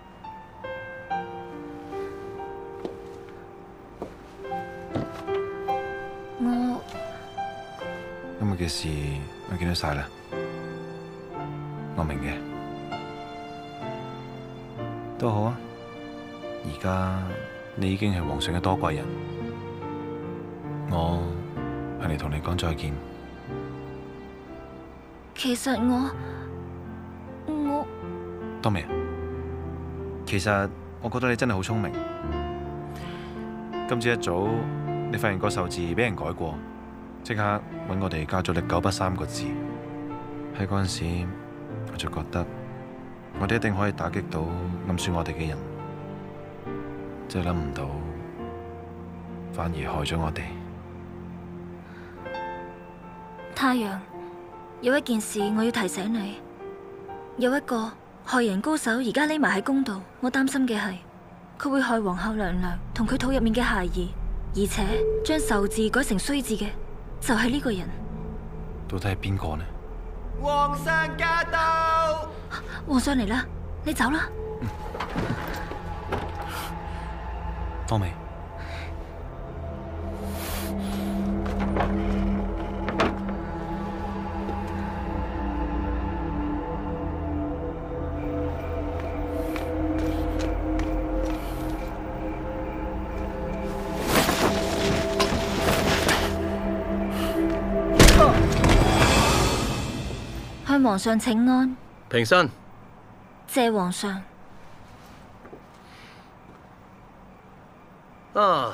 我今日嘅事我見到晒啦，我明嘅，都好啊。而家你已經係皇上嘅多貴人，我係嚟同你講再見。 其實我我多美，其實我覺得你真係好聰明。今朝一早你發現個壽字俾人改過，即刻揾我哋加咗歷久不三個字。喺嗰陣時，我就覺得我哋一定可以打擊到暗算我哋嘅人。真係諗唔到，反而害咗我哋。 太陽，有一件事我要提醒你，有一個害人高手而家匿埋喺宮度，我擔心嘅係佢會害皇后娘娘同佢肚入面嘅孩兒，而且將壽字改成衰字嘅就係呢個人。 到底係邊個呢？ 皇上駕到！ 皇上嚟啦，你走啦。 多美， 向皇上請安。 平身。 謝皇上。 啊！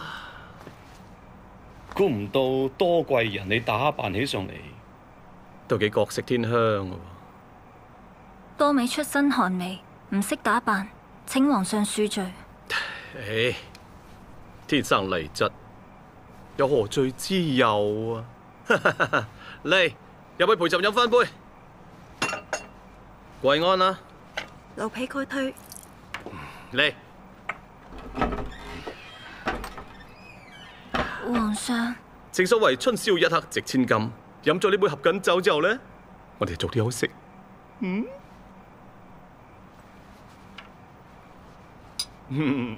估唔到多貴人你打扮起上嚟都幾國色天香嘅。 多美出身寒微，唔識打扮，請皇上恕罪。 唉，天生麗質，有何罪之有啊？嚟，入去陪朕飲翻杯。跪安啦！ 奴婢告退。 嚟。 皇上， 正所謂春宵一刻值千金，飲咗呢杯合卺酒之後呢，我哋早啲休息。嗯。嗯。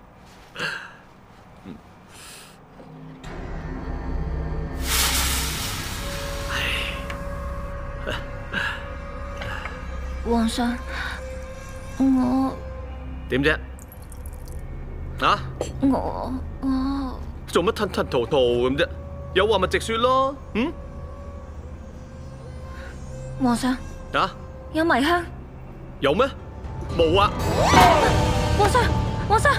皇上，我點啫？啊？ 我我。 做乜吞吞吐吐咁啫？有話咪直說咯，嗯？ 皇上， 啊？ 有迷香？ 有咩？冇啊！ 皇上，皇上！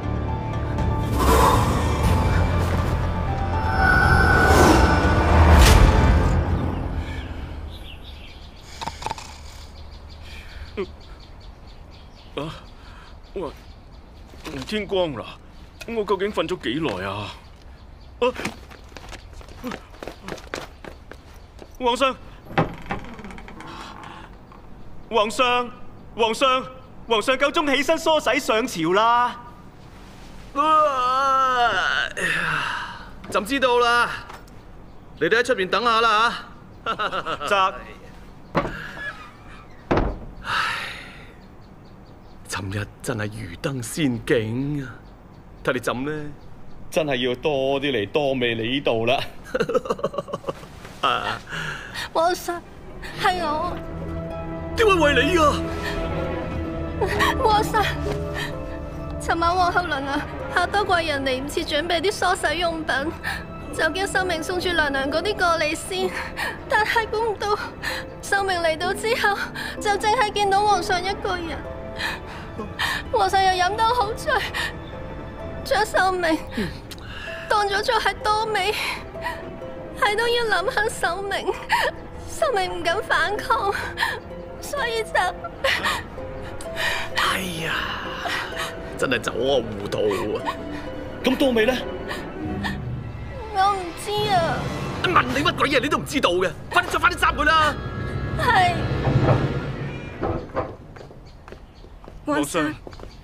啊！哇！天光啦！我究竟瞓咗幾耐啊？啊！皇上，皇上，皇上，皇上夠鐘起身梳洗上朝啦！啊哎呀，朕知道啦，你哋喺出邊等下啦嚇。 澤， 唉，尋日真係魚燈仙境啊！睇你朕咧，真係要多啲嚟多味你呢度啦。啊！ 皇上，係我。 點會為你啊？ 皇上，尋晚皇后娘娘怕多貴人嚟唔切準備啲梳洗用品，就叫秀明送住娘娘嗰啲過嚟先。但係估唔到，秀明嚟到之後，就淨係見到皇上一個人。皇上又飲到好醉，將秀明當咗做係多美，係都要諗下秀明。秀明唔敢反抗，所以就哎呀，真係走我糊塗啊！咁多味咧？ 我唔知啊。 問你乜鬼嘢，你都唔知道嘅，快啲着翻啲衫佢啦！ 係。 皇上，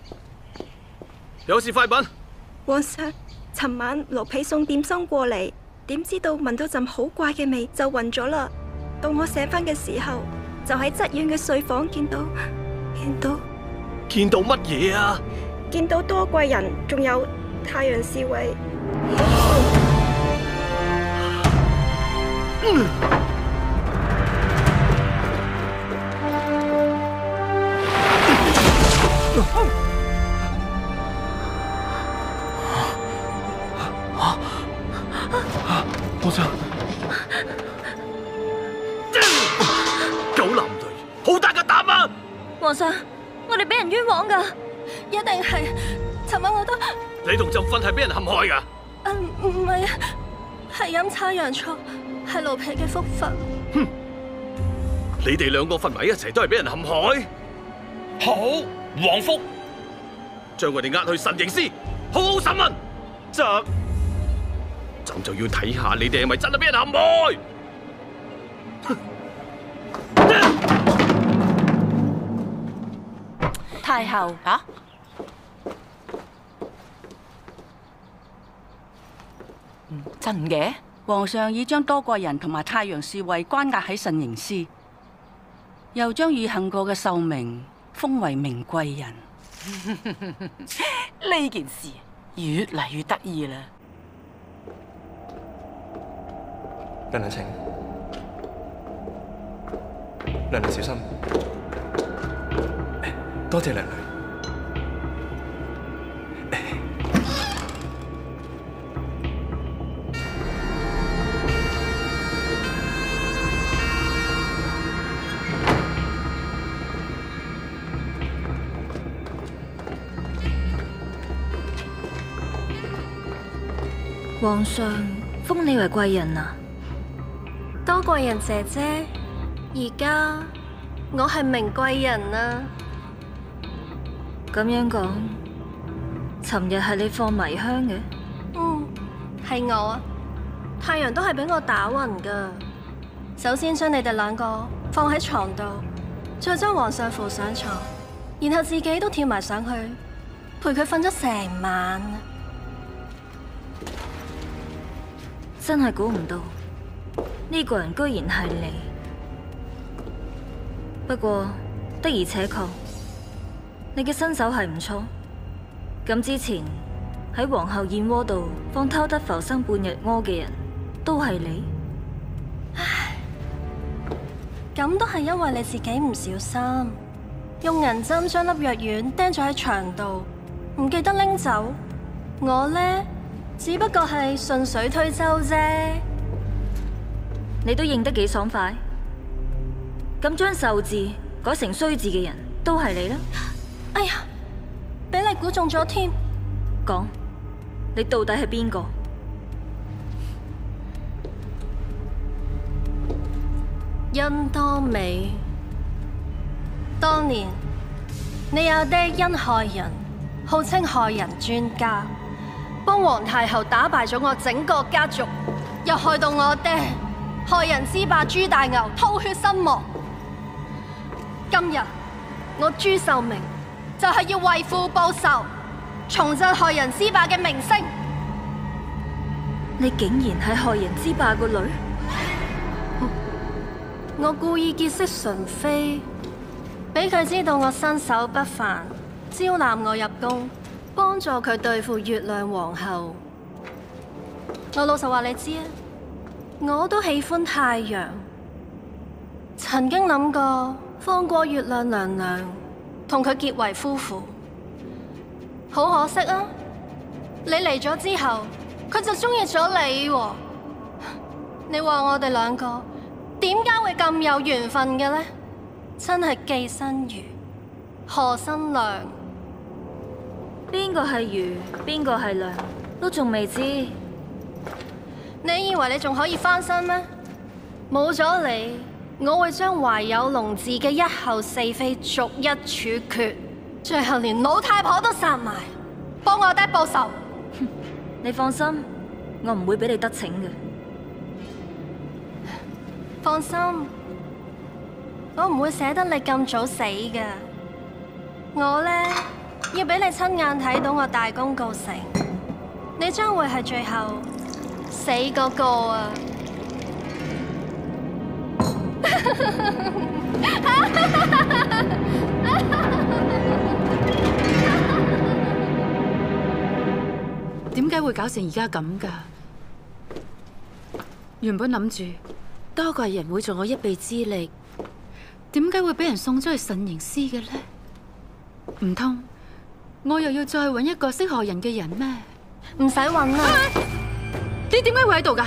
有事快品。 皇上，尋晚奴婢送點心過嚟，點知道聞到陣好怪嘅味就暈咗啦。到我醒翻嘅時候，就喺側院嘅睡房見到，見到， 見到乜嘢啊？ 見到多貴人，仲有太陽侍衛。 嗯皇上，狗男女，好大嘅膽啊！ 皇上，我哋俾人冤枉噶， 一定係尋晚我都你同朕瞓係俾人陷害噶？ 誒唔係啊，係飲太陽醋，係奴婢嘅福分。 哼！你哋兩個瞓埋一齊都係俾人陷害。好，王福，將佢哋押去神刑司，好好審問。朕，朕就要睇下你哋係咪真係俾人陷害。 太后啊，嗯，真嘅，皇上已將多貴人同埋太陽侍衛關押喺慎刑司，又將已幸過嘅秀明封為名貴人。呢件事越嚟越得意啦！ 娘娘請，娘娘小心。多謝娘娘。 皇上封你為貴人啊？ 多貴人姐姐，而家我係名貴人啊！ 咁樣講，尋日係你放迷香嘅？ 嗯，係我啊！太陽都係俾我打暈噶。首先將你哋兩個放喺床度，再將皇上扶上床，然後自己都跳埋上去，陪佢瞓咗成晚。 真係估唔到，呢個人居然係你。不過的而且確，你嘅身手係唔錯。咁之前喺皇后燕窩度放偷得浮生半日屙嘅人，都係你。 唉，咁都係因為你自己唔小心，用銀針將粒藥丸釘咗喺牆度，唔記得拎走。我呢，只不過係順水推舟啫。 你都認得幾爽快。咁將壽字改成衰字嘅人都係你啦。 哎呀，俾你估中咗添。 講，你到底係邊個？ 殷多美，當年你阿爹因害人，號稱害人專家，幫皇太后打敗咗我整個家族，又害到我爹害人之霸朱大牛吐血身亡。今日我朱秀明就係要為父報仇，重振害人之霸嘅名聲。 你竟然係害人之霸個女？ 我故意結識純妃，俾佢知道我身手不凡，招納我入宮，幫助佢對付月亮皇后。我老實話你知啊，我都喜歡太陽，曾經諗過放過月亮娘娘，同佢結為夫婦。好可惜啊！你嚟咗之後，佢就中意咗你喎。你話我哋兩個點解會咁有緣分嘅呢？真係既生瑜，何生亮？ 邊個係瑜，邊個係亮，都仲未知。 你以為你仲可以翻身咩？冇咗你，我會將懷有龍子嘅一后四妃逐一處決，最後連老太婆都殺埋，幫我爹報仇。 你放心，我唔會俾你得逞嘅。 放心，我唔會捨得你咁早死㗎。我呢，要俾你親眼睇到我大功告成，你將會係最後死嗰個啊！ 點解會搞成而家咁㗎？原本諗住多個人會助我一臂之力，點解會俾人送咗去慎刑司嘅呢？唔通我又要再揾一個識害人嘅人咩？ 唔使揾啦！ 你點解會喺度㗎？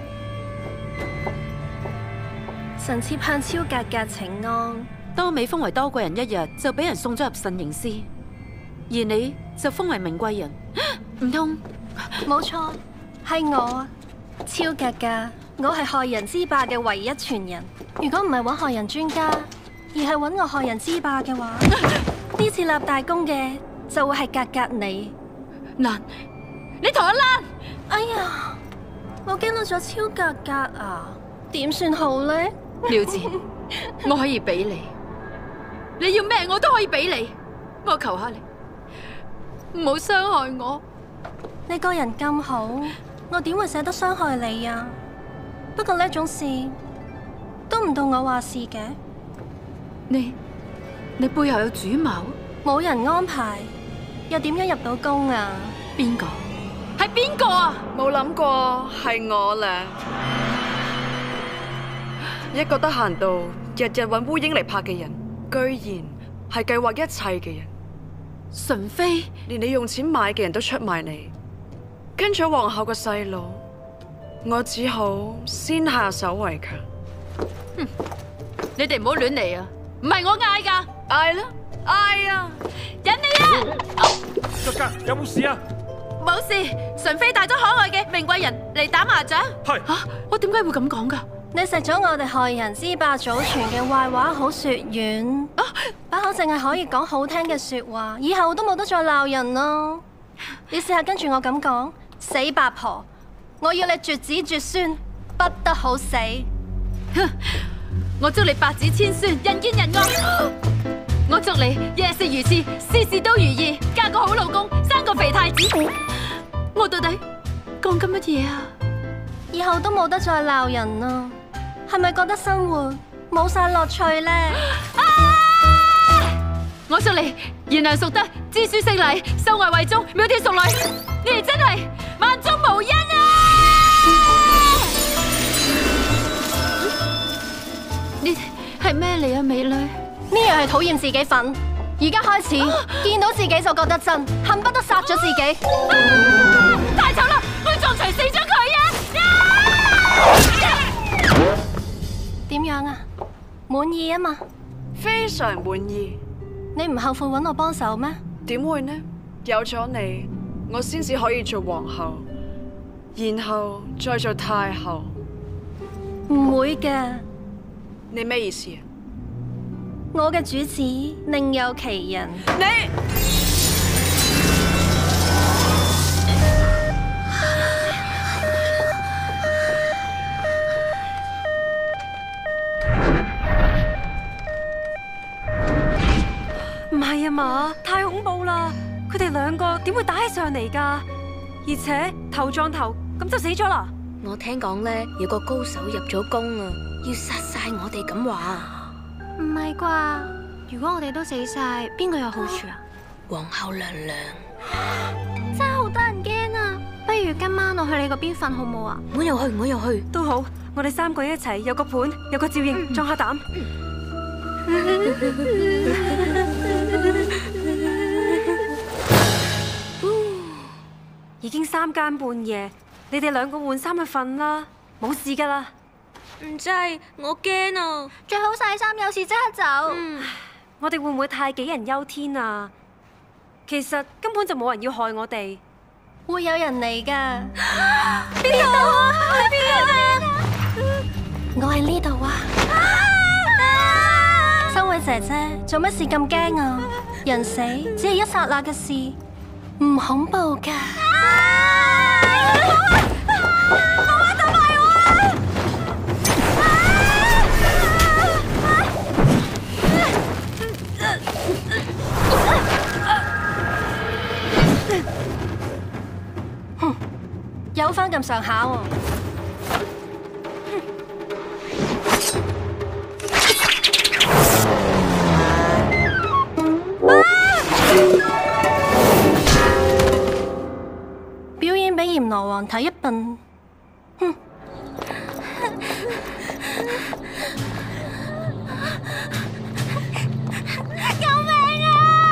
臣妾向超格格請安。 多美封為多貴人一日，就俾人送咗入慎刑司，而你就封為名貴人，唔通？ 冇錯，係我啊，超格格，我係害人之霸嘅唯一傳人。如果唔係揾害人專家，而係揾我害人之霸嘅話，呢次立大功嘅就會係格格你。 嗱，你同我爛！ 哎呀，我驚到咗超格格啊，點算好呢？ 妙子，我可以俾你，你要咩我都可以俾你，我求下你，唔好傷害我。 你個人咁好，我點會捨得傷害你啊？不過呢種事都唔到我話事嘅。 你你背後有主謀？ 冇人安排，又點樣入到宮啊？ 邊個？係邊個啊？ 冇諗過係我咧，一個得閒到日日揾烏蠅嚟拍嘅人，居然係計劃一切嘅人。 純妃， 連你用錢買嘅人都出賣你，跟咗皇后個細路，我只好先下手為強。 哼！你哋唔好亂嚟啊！唔係我嗌噶， 嗌啦，嗌啊！ 忍你啊！ 格格有冇事啊？ 冇事，純妃帶咗可愛嘅名貴人嚟打麻雀。 係吓，我點解會咁講噶？ 你食咗我哋害人之霸祖傳嘅壞話好說軟，把口淨係可以講好聽嘅說話，以後都冇得再鬧人咯。你試下跟住我咁講，死八婆，我要你絕子絕孫，不得好死。 哼！我祝你百子千孫，人見人愛。我祝你夜事如此，事事都如意，嫁個好老公，生個肥太子。我到底講緊乜嘢啊？ 以後都冇得再鬧人啦，係咪覺得生活冇晒樂趣呢？ 啊！我祝你賢良淑德，知書識禮，秀外慧中，窈窕淑女。你哋真係萬中無一啊！你係咩嚟啊，美女？ 呢樣係討厭自己份，而家開始、啊、見到自己就覺得真，恨不得殺咗自己。 啊、太醜啦！我要撞牆死咗佢啊！ 點樣啊？滿意啊嘛？ 非常滿意。 你唔後悔揾我幫手咩？ 點會呢？有咗你，我先至可以做皇后，然後再做太后。 唔會嘅。 你咩意思啊？ 我嘅主子另有其人。 你唔係啊嘛？太恐怖啦！佢哋兩個點會打起上嚟㗎？而且頭撞頭， 咁就死咗啦。 我聽講咧，有個高手入咗宮啊，要殺晒我哋咁話。 唔係啩？如果我哋都死晒，邊個有好處啊？ 皇后娘娘， 真係好得人驚啊！不如今晚我去你嗰邊瞓好冇啊？ 我又去，我又去， 都好。我哋三個一齊有個伴，有個照應，壯下膽。已經三更半夜，你哋兩個換衫去瞓啦，冇事噶啦。 唔制，我驚啊！最好晒衫，有事即刻走。 嗯，我哋會唔會太杞人憂天啊？其實根本就冇人要害我哋， 會有人嚟噶。 邊度啊？喺邊啊？ 我喺呢度啊！修慧姐姐，做乜事咁驚啊？人死只係一剎那嘅事，唔恐怖噶。哼，有翻咁上下喎。表演俾閻羅王睇一笨，哼！ 救命啊！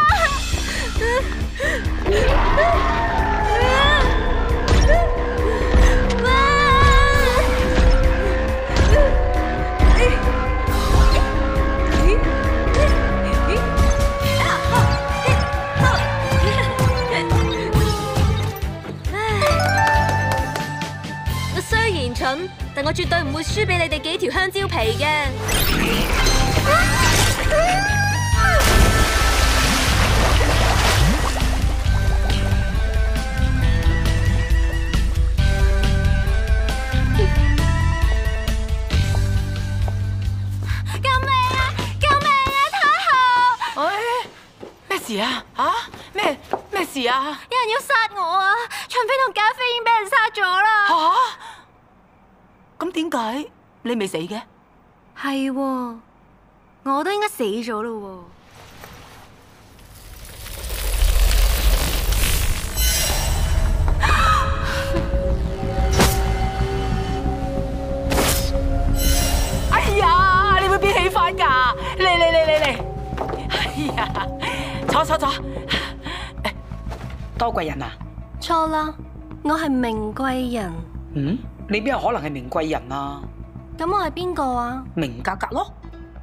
但我絕對唔會輸俾你哋幾條香蕉皮嘅。 救命啊！救命啊！太后！ 哎，咩事啊？吓？咩咩事啊？ 有人要殺我啊！秦妃同賈妃已經俾人殺咗啦。 吓？咁點解你未死嘅？ 係喎，我都應該死咗咯。 哎呀，你會變起翻㗎？嚟嚟嚟嚟嚟！哎呀，坐坐坐。多貴人啊？ 錯啦，我係名貴人。 嗯？你邊有可能係名貴人啊？ 咁我係邊個啊？ 明格格咯。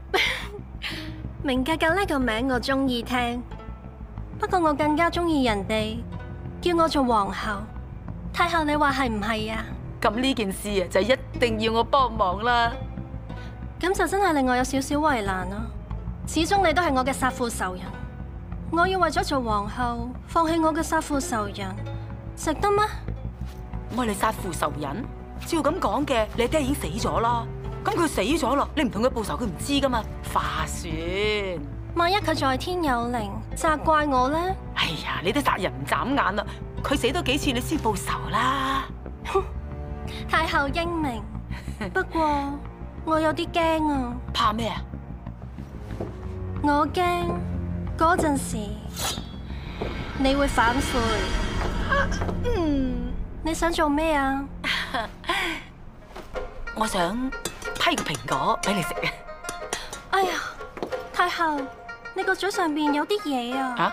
明格格呢個名我中意聽，不過我更加中意人哋叫我做皇后。太后，你話係唔係啊？ 咁呢件事啊，就一定要我幫忙啦。 咁就真係令我有少少為難啦。始終你都係我嘅殺父仇人，我要為咗做皇后放棄我嘅殺父仇人，值得咩？ 我係你殺父仇人？照咁講嘅，你爹已經死咗啦。咁佢死咗咯，你唔同佢報仇，佢唔知噶嘛。話算， 萬一佢在天有靈，責怪我咧？ 哎呀，你都殺人唔眨眼啦！佢死多幾次，你先報仇啦。 太后英明，不過我有啲驚啊。 怕咩啊？ 我驚嗰陣時你會反悔。嗯，你想做咩啊？ 我想批個蘋果俾你食嘅。 哎呀，太后，你個嘴上邊有啲嘢啊！ 啊？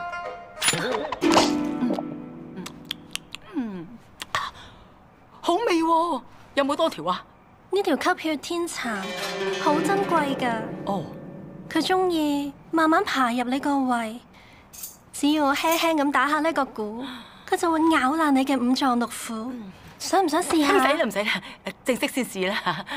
嗯，好味喎！有冇多條啊？ 呢條吸血天蠶好珍貴㗎。 哦。 佢中意慢慢爬入你個胃，只要我輕輕咁打下呢個鼓，佢就會咬爛你嘅五臟六腑。想唔想試下？ 唔使啦，唔使啦，正式先試啦。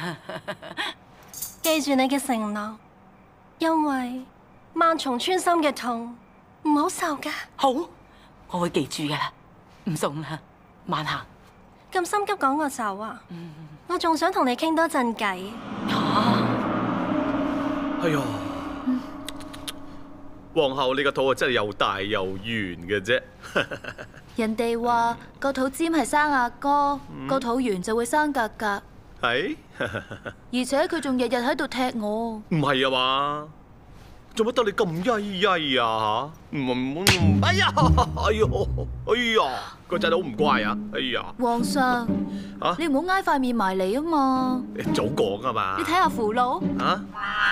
記住你嘅承諾，因為萬重穿心嘅痛唔好受噶。 好，我會記住噶啦，唔送啦，慢行。 咁心急趕我走啊？嗯、我仲想同你傾多陣偈。 哎呀， 皇后你個肚啊真係又大又圓嘅啫。 人哋話個肚尖係生阿哥，個肚圓就會生格格。 係， 而且佢仲日日喺度踢我。 唔係啊嘛？做乜得你咁曳曳啊嚇？唔唔，哎呀，哎呦，哎呀，個仔都好唔乖啊！哎呀， 皇上， 啊， 你唔好挨塊面埋嚟啊嘛！ 早講啊嘛！ 你睇下符籙。 啊！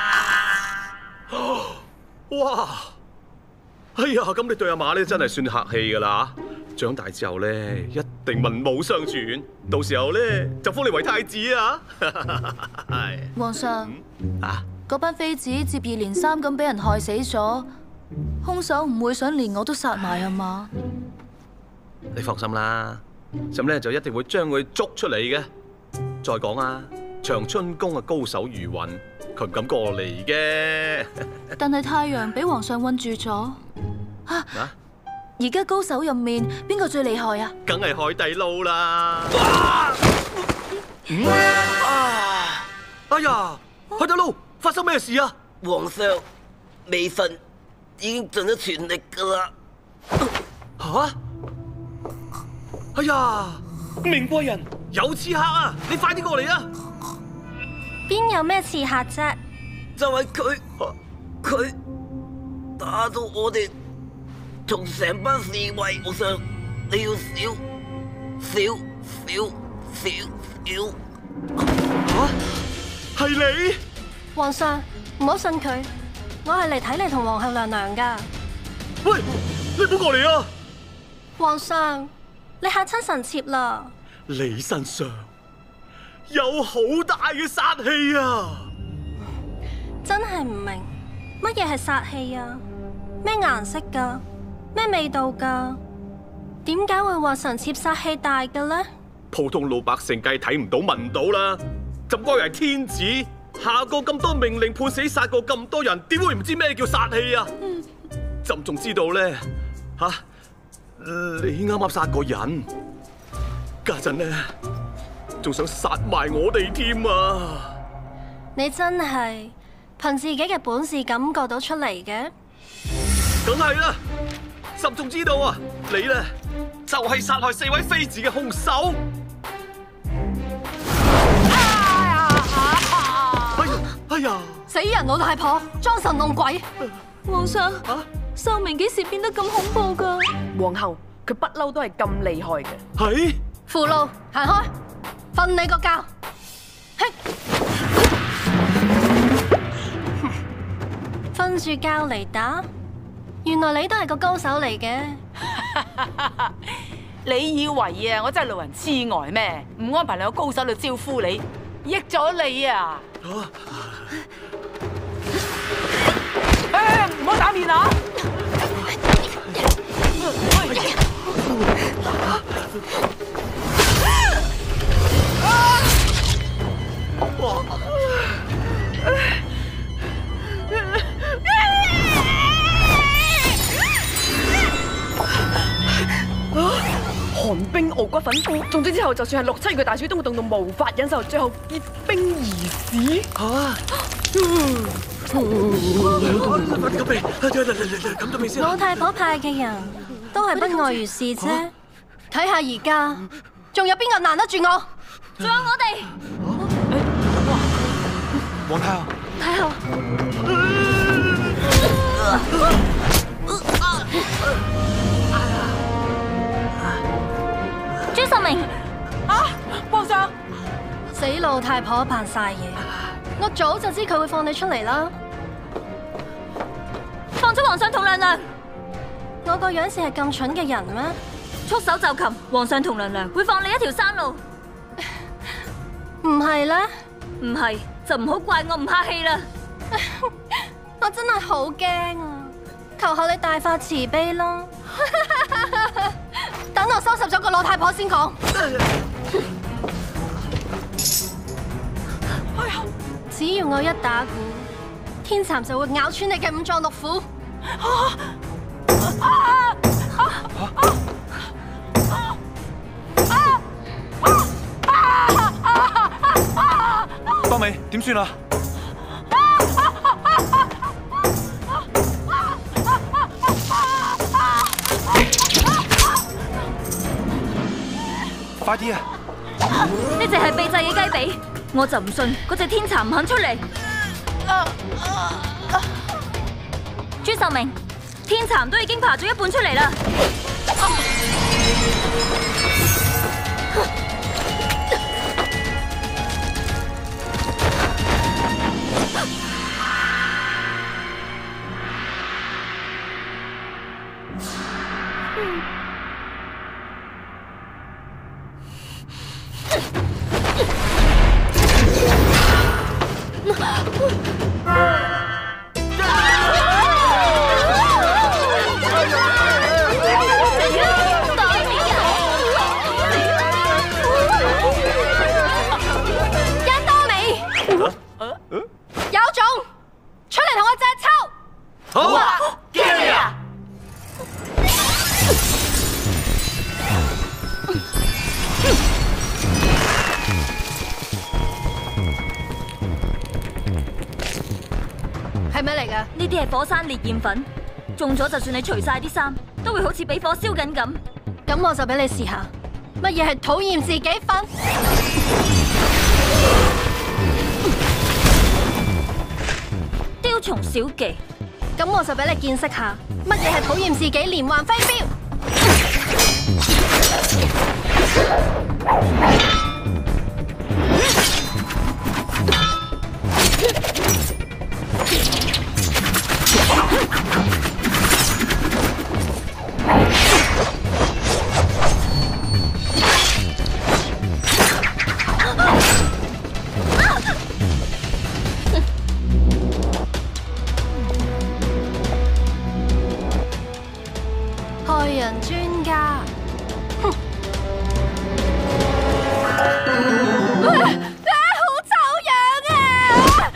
哇！哎呀，咁你對阿媽咧真係算客氣㗎啦嚇！長大之後咧，一定文武雙全，到時候咧就封你為太子啊！係。 皇上， 啊， 嗰班妃子接二連三咁俾人害死咗，兇手唔會想連我都殺埋啊嘛？ 你放心啦，咁咧就一定會將佢捉出嚟嘅。再講啊，長春宮啊高手如雲，佢唔敢過嚟嘅。 但係太陽俾皇上困住咗。啊！而家高手入面邊個最厲害啊？ 梗係海底撈啦！哎呀，海底撈發生咩事啊？ 皇上，微臣已經盡咗全力噶啦。 吓！哎呀，明貴人有刺客啊！你快啲過嚟啊！ 邊有咩刺客啫？ 就係佢，佢打到我哋同成班侍衛。皇上，你要小小小小小。 吓，係你？ 皇上，唔好信佢，我係嚟睇你同皇后娘娘噶。 喂，你唔好過嚟啊！ 皇上，你嚇親臣妾啦！ 你身上有好大嘅殺氣啊！ 真係唔明乜嘢係殺氣啊？咩顏色噶？咩味道噶？點解會話臣妾殺氣大嘅呢？ 普通老百姓梗係睇唔到聞到啦，朕該係天子，下過咁多命令判死殺過咁多人，點會唔知咩叫殺氣啊？朕仲知道咧，吓、啊、你啱啱殺過人，家陣咧仲想殺埋我哋添啊！ 你真係憑自己嘅本事感覺到出嚟嘅？ 梗係啦，朕仲知道啊，你咧就係殺害四位妃子嘅兇手。哎呀！ 死人老太婆，裝神弄鬼！ 皇上，秀明幾時變得咁恐怖噶？ 皇后佢不嬲都係咁厲害嘅。 係。 符籙行開，瞓你個覺。嘿，瞓住覺嚟打，原來你都係個高手嚟嘅。 你以為啊，我真係路人痴呆咩？唔安排兩個高手嚟招呼你，益咗你啊！誒，唔好打面啊！ 寒冰傲骨粉菇，中咗之後，就算係六七月嘅大暑都會凍到無法忍受，最後結冰而死。 吓！ 老太婆派嘅人都係不外如是啫。睇下而家，仲有邊個難得住我？仲有我哋。 皇太后， 太后。 朱秀明， 啊，皇上， 死老太婆扮晒嘢，我早就知佢會放你出嚟啦。 放咗皇上同娘娘， 我個樣似係咁蠢嘅人咩？ 束手就擒，皇上同娘娘會放你一條生路。 唔係咧， 唔係就唔好怪我唔客氣啦。 我真係好驚啊！求下你大發慈悲啦。等我收拾咗個老太婆先講。只要我一打鼓，天蠶就會咬穿你嘅五臟六腑。 多美點算啊？ 快啲啊！ 呢只係秘製嘅雞髀，我就唔信嗰隻天蠶唔肯出嚟。朱壽明，天蠶都已經爬咗一半出嚟啦。 係咩嚟㗎？ 呢啲係火山烈焰粉，中咗就算你除晒啲衫，都會好似俾火燒緊咁。 咁我就俾你試下，乜嘢係討厭自己粉？ 雕蟲小技， 咁我就俾你見識下，乜嘢係討厭自己連環飛鏢？害人專家，哼！好醜樣啊！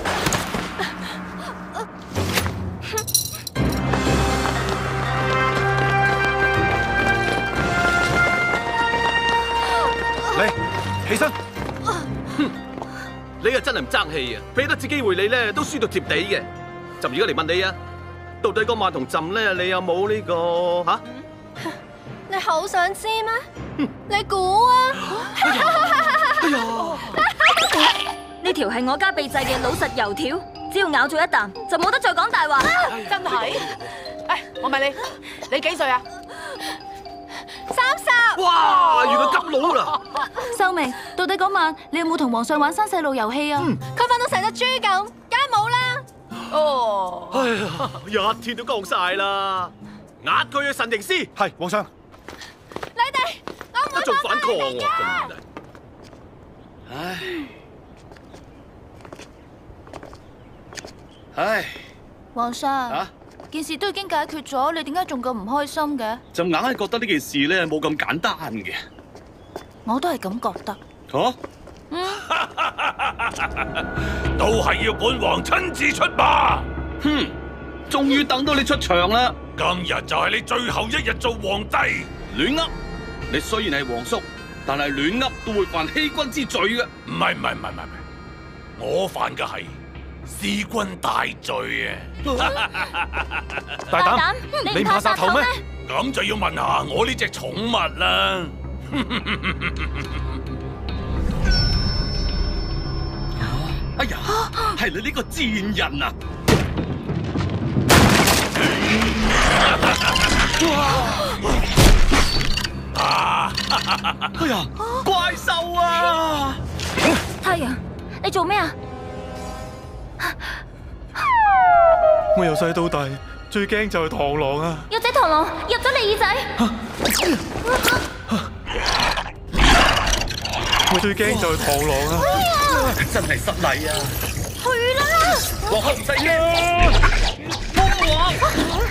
嚟，起身！ 哼，你啊真係唔爭氣啊！俾多次機會你咧，都輸到貼地嘅。朕而家嚟問你啊！到底嗰晚同朕咧，你有冇呢個吓？ 你好想知咩？你估啊！ 哎呀！ 呢條係我家秘製嘅老實油條，只要咬咗一啖，就冇得再講大話。 真係？誒，我問你，你幾歲啊？ 三十。 哇！原來咁老啦！ 秀明，到底嗰晚你有冇同皇上玩生細路遊戲啊？ 佢瞓到成隻豬咁，梗係冇啦。 哦， 哎呀，一天都降晒啦！押佢去慎刑司。 係，皇上。 你哋，我唔會仲反抗喎， 真係。唉，唉， 皇上， 啊， 件事都已經解決咗，你點解仲咁唔開心嘅？ 就硬係覺得呢件事咧冇咁簡單嘅。 我都係咁覺得。 嚇？ 都係要本王親自出馬。 哼，終於等到你出場啦！ 今日就係你最後一日做皇帝。 亂噏！你雖然係皇叔，但係亂噏都會犯欺君之罪嘅。 唔係唔係唔係唔係，我犯嘅係弑君大罪啊！ 大膽，你唔怕殺頭咩？ 咁就要問下我呢隻寵物啦。 哎呀，係你呢個賤人啊！ 啊！哎呀，怪獸啊！ 太陽，你做咩啊？ 我由細到大最驚就係螳螂啊！ 有隻螳螂入咗你耳仔。 我最驚就係螳螂啊！ 真係失禮啊！ 去啦！ 皇后唔使驚，幫我！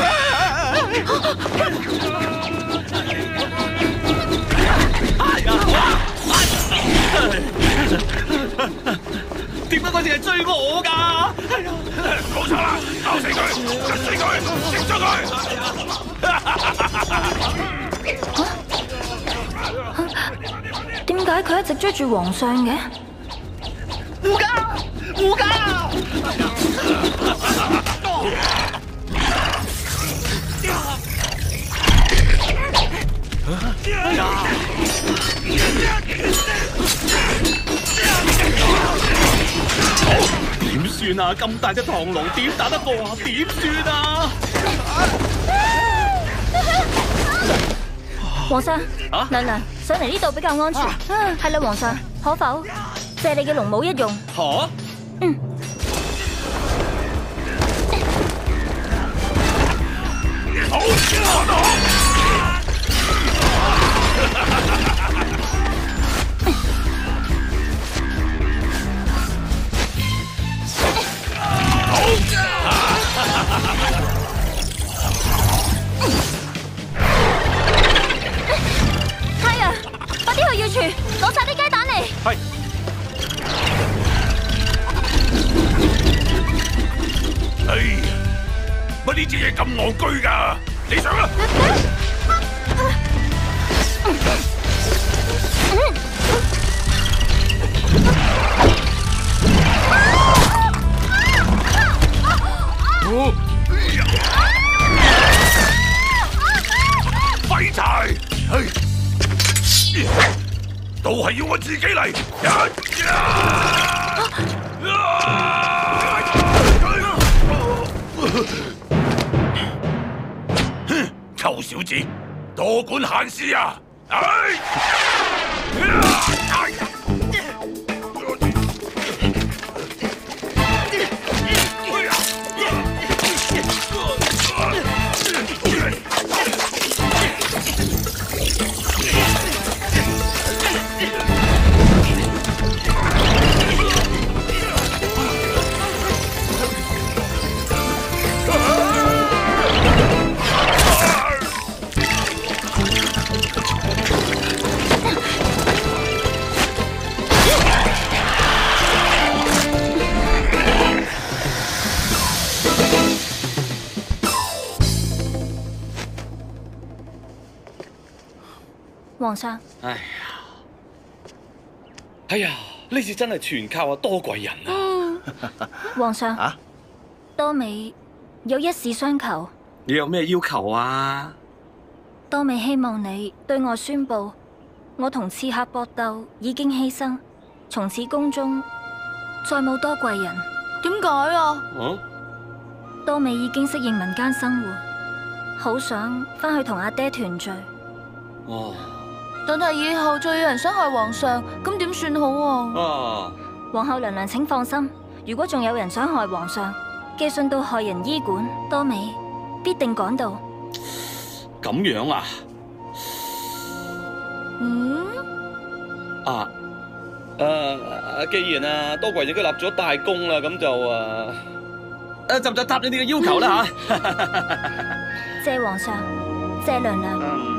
點解佢哋係追我㗎？ 冇錯啦，咬死佢，窒死佢，食咗佢！ 點解佢一直追住皇上嘅？ 護駕，護駕！ 點算啊？咁大隻螳螂點打得過啊？點算啊？ 皇上， 啊娘娘上嚟呢度比較安全。係啦，皇上，可否借你嘅龍帽一用？ 嚇？ 嗯。 好我太陽，快啲去要廚攞晒啲雞蛋嚟。 係。 哎呀，乜呢隻嘢咁戇居㗎？你上啦！廢柴！唉，都係要我自己嚟。哼，臭小子，多管閒事啊！唉！ 皇上， 哎呀，哎呀，呢次真係全靠阿多貴人啊！ 皇上， 啊， 多美有一事相求。 你有咩要求啊？ 多美希望你對外宣佈，我同刺客搏鬥已經犧牲，從此宮中再冇多貴人。 點解啊？ 嗯， 多美已經適應民間生活，好想翻去同阿爹團聚。 哦。 但係以後再有人想害皇上，咁點算好啊？ 啊！ 皇后娘娘請放心，如果仲有人想害皇上，寄信到害人醫館，多美必定趕到。 咁樣啊？ 嗯？ 啊，誒，既然啊多貴人都立咗大功啦，咁就誒誒就就答你哋嘅要求啦吓。 謝皇上，謝娘娘。 嗯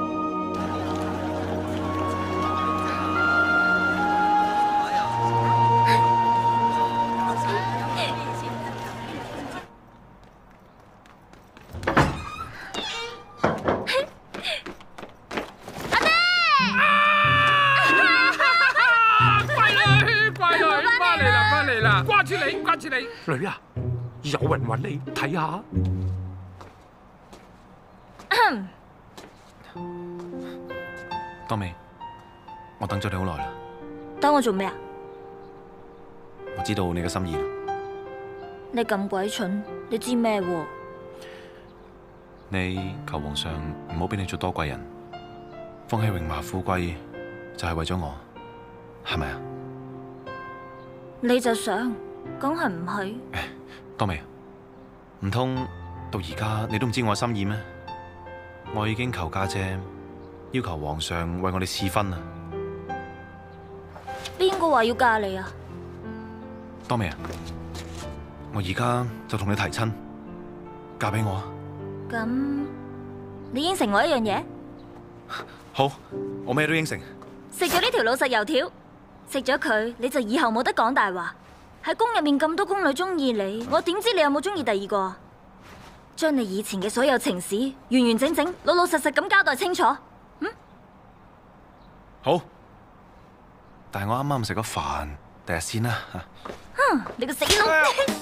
掛住你，掛住你，女啊，有人揾你，睇下。 多美，我等咗你好耐啦。 等我做咩啊？ 我知道你嘅心意啦。 你咁鬼蠢，你知咩喎？ 你求皇上唔好俾你做多貴人，放棄榮華富貴，就係為咗我，係咪啊？ 你就想，梗係唔係？ 多美，唔通到而家你都唔知我嘅心意咩？我已經求家姐要求皇上為我哋賜婚啦。 邊個話要嫁你啊？ 多美啊，我而家就同你提親，嫁俾我啊！ 咁，你應承我一樣嘢？ 好，我咩都應承。 食咗呢條老實油條。食咗佢，你就以後冇得講大話。喺宮入面咁多宮女中意你，我點知你有冇中意第二個啊？將你以前嘅所有情史完完整整、老老實實咁交代清楚。嗯， 好。但係我啱啱食咗飯，第日先啦。 哼，你個死佬！